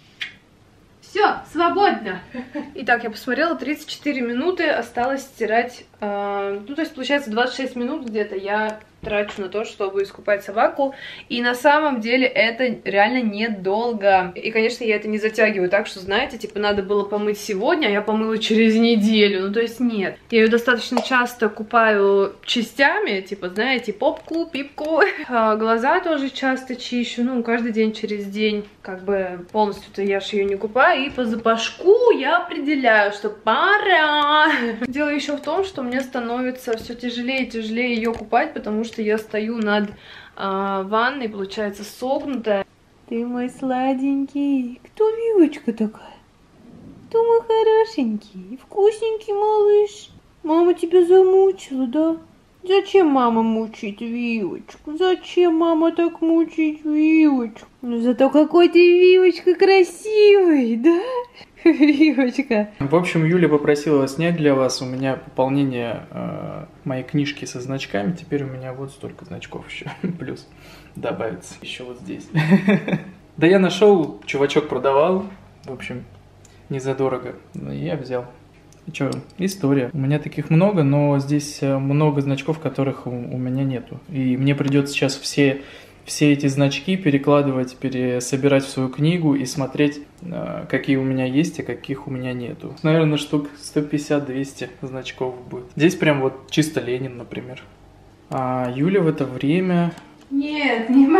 Все, свободно. Итак, я посмотрела, 34 минуты осталось стирать. Ну, то есть, получается, 26 минут где-то я трачу на то, чтобы искупать собаку. И на самом деле это реально недолго. И, конечно, я это не затягиваю так, что, знаете, типа, надо было помыть сегодня, а я помыла через неделю. Ну, то есть, нет. Я ее достаточно часто купаю частями, типа, знаете, попку, пипку. Глаза тоже часто чищу, ну, каждый день через день. Как бы полностью-то я же ее не купаю. И по запашку я определяю, что пора. Дело еще в том, что мне становится все тяжелее и тяжелее ее купать, потому что я стою над ванной, получается, согнутая. Ты мой сладенький. Кто Вивочка такая? Кто мой хорошенький, вкусненький малыш? Мама тебя замучила, да? Зачем мама мучает Вивочку? Зачем мама так мучает Вивочку? Ну зато какой ты, Вивочка, красивый, да? Вивочка. В общем, Юля попросила снять для вас. У меня пополнение моей книжки со значками. Теперь у меня вот столько значков еще. Плюс добавится еще вот здесь. Да я нашел, чувачок продавал. В общем, не задорого. И я взял. И что, история. У меня таких много, но здесь много значков, которых у меня нету. И мне придется сейчас все эти значки перекладывать, пересобирать в свою книгу и смотреть, какие у меня есть, а каких у меня нету. Наверное, штук 150-200 значков будет. Здесь прям вот чисто Ленин, например. А Юля в это время... Нет, не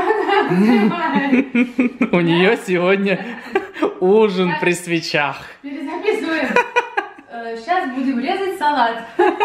могу. У нее сегодня ужин при свечах. Перезаписываем. Сейчас будем резать салат.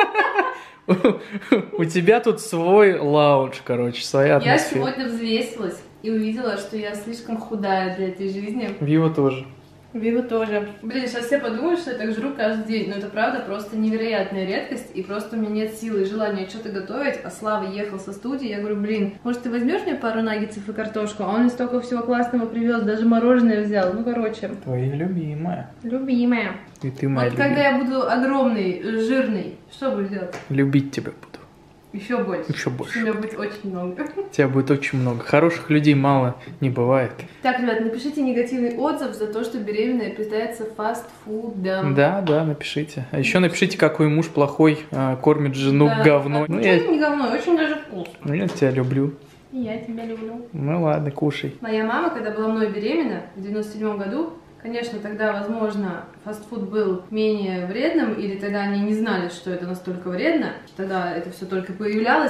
У тебя тут свой лаунж, короче, своя атмосфера. Я сегодня взвесилась и увидела, что я слишком худая для этой жизни. Вива тоже. Вива тоже. Блин, сейчас все подумают, что я так жру каждый день. Но это правда просто невероятная редкость. И просто у меня нет силы и желания что-то готовить. А Слава ехал со студии. Я говорю, блин, может ты возьмешь мне пару наггетсов и картошку? А он мне столько всего классного привез, даже мороженое взял. Ну, короче. Твоя любимая. Любимая. И ты моя вот когда я буду огромный, жирный, что будешь делать? Любить тебя буду. Еще больше. Еще больше. У меня будет очень много. Тебя будет очень много. Хороших людей мало не бывает. Так, ребят, напишите негативный отзыв за то, что беременная питается фастфудом. Да, напишите. А еще напишите, какой муж плохой, кормит жену говно. Ну, я... не говно, очень даже вкусно. Ну, я тебя люблю. И я тебя люблю. Ну ладно, кушай. Моя мама, когда была мной беременна, в 97 году, конечно, тогда, возможно, фастфуд был менее вредным, или тогда они не знали, что это настолько вредно. Тогда это все только появилось.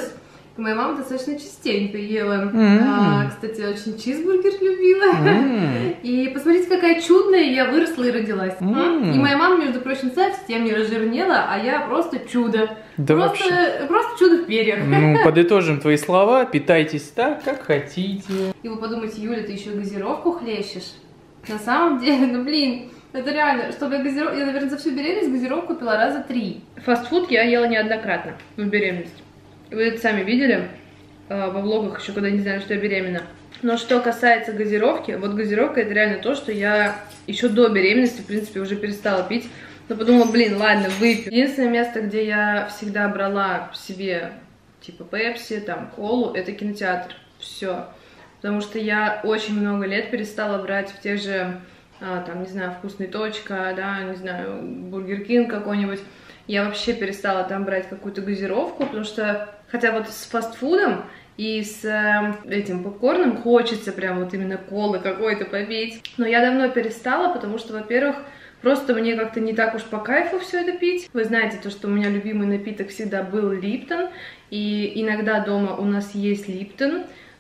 И моя мама достаточно частенько ела. Кстати, очень чизбургер любила. И посмотрите, какая чудная я выросла и родилась. И моя мама, между прочим, совсем не разжирнела, а я просто чудо. Да просто чудо в перьях. Ну, подытожим твои слова. Питайтесь так, как хотите. И вы подумайте, Юля, ты еще газировку хлещешь? На самом деле, ну блин, это реально, чтобы я газировку... Я, наверное, за всю беременность газировку пила раза 3. Фастфуд я ела неоднократно в беременность. Вы это сами видели во влогах еще, когда не знали, что я беременна. Но что касается газировки, вот газировка это реально то, что я еще до беременности, в принципе, уже перестала пить. Но подумала, блин, ладно, выпью. Единственное место, где я всегда брала себе, типа, пепси, там, колу, это кинотеатр. Все. Потому что я очень много лет перестала брать в тех же, там, не знаю, «Вкусная точка», да, не знаю, «Бургер Кинг» какой-нибудь. Я вообще перестала там брать какую-то газировку, потому что, хотя вот с фастфудом и с этим попкорном хочется прям вот именно колы какой-то попить. Но я давно перестала, потому что, во-первых, просто мне как-то не так уж по кайфу все это пить. Вы знаете, то, что у меня любимый напиток всегда был Липтон, и иногда дома у нас есть Липтон.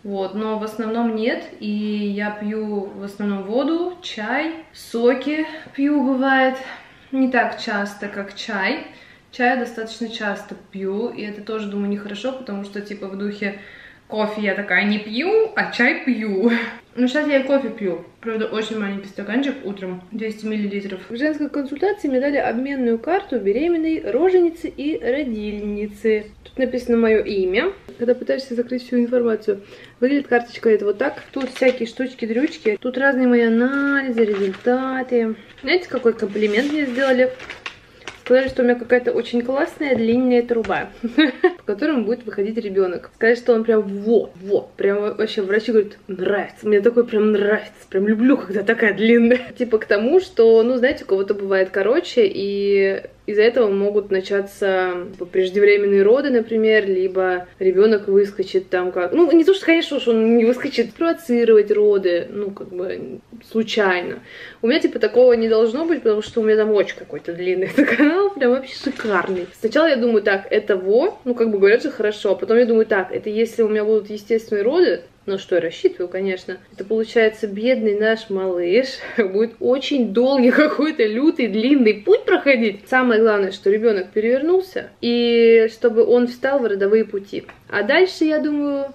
Вот, но в основном нет, и я пью в основном воду, чай, соки пью бывает, не так часто, как чай. Чай я достаточно часто пью, и это тоже, думаю, нехорошо, потому что, типа, в духе кофе я такая не пью, а чай пью. Ну, сейчас я и кофе пью. Правда, очень маленький стаканчик утром, 200 мл. В женской консультации мне дали обменную карту беременной роженицы и родильницы. Тут написано мое имя. Когда пытаешься закрыть всю информацию, выглядит карточка это вот так. Тут всякие штучки-дрючки. Тут разные мои анализы, результаты. Знаете, какой комплимент мне сделали? Сказали, что у меня какая-то очень классная длинная труба, по которому будет выходить ребенок. Сказали, что он прям прям вообще врачи говорят, нравится. Мне такой прям нравится, прям люблю, когда такая длинная. Типа к тому, что, ну, знаете, у кого-то бывает короче, и из-за этого могут начаться преждевременные роды, например, либо ребенок выскочит там как... Ну, не то, что, конечно, что он не выскочит, провоцировать роды, ну, как бы, случайно. У меня, типа, такого не должно быть, потому что у меня там очень какой-то длинный канал, прям вообще шикарный. Сначала я думаю, так, это ну, как бы говорят же хорошо, а потом я думаю, так, это если у меня будут естественные роды, ну, что я рассчитываю, конечно. Это, получается, бедный наш малыш будет очень долгий какой-то лютый, длинный путь проходить. Самое главное, что ребенок перевернулся, и чтобы он встал в родовые пути. А дальше, я думаю,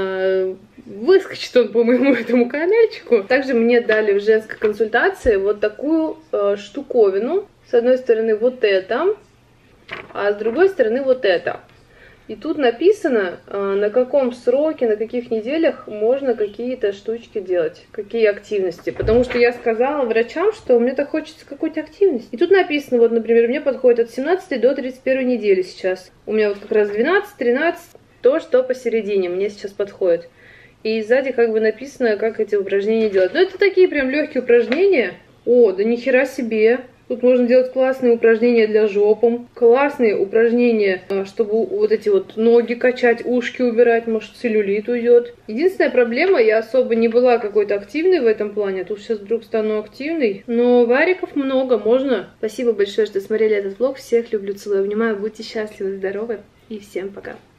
выскочит он по моему этому канальчику. Также мне дали в женской консультации вот такую штуковину. С одной стороны вот это, а с другой стороны вот это. И тут написано, на каком сроке, на каких неделях можно какие-то штучки делать, какие активности. Потому что я сказала врачам, что мне так хочется какой-то активности. И тут написано, вот, например, мне подходит от 17 до 31 недели сейчас. У меня вот как раз 12-13, то, что посередине мне сейчас подходит. И сзади как бы написано, как эти упражнения делать. Но это такие прям легкие упражнения. О, да нихера себе! Тут можно делать классные упражнения для жопом, классные упражнения, чтобы вот эти вот ноги качать, ушки убирать, может целлюлит уйдет. Единственная проблема, я особо не была какой-то активной в этом плане, тут сейчас вдруг стану активной, но вариков много, можно. Спасибо большое, что смотрели этот влог, всех люблю, целую, обнимаю, будьте счастливы, здоровы и всем пока.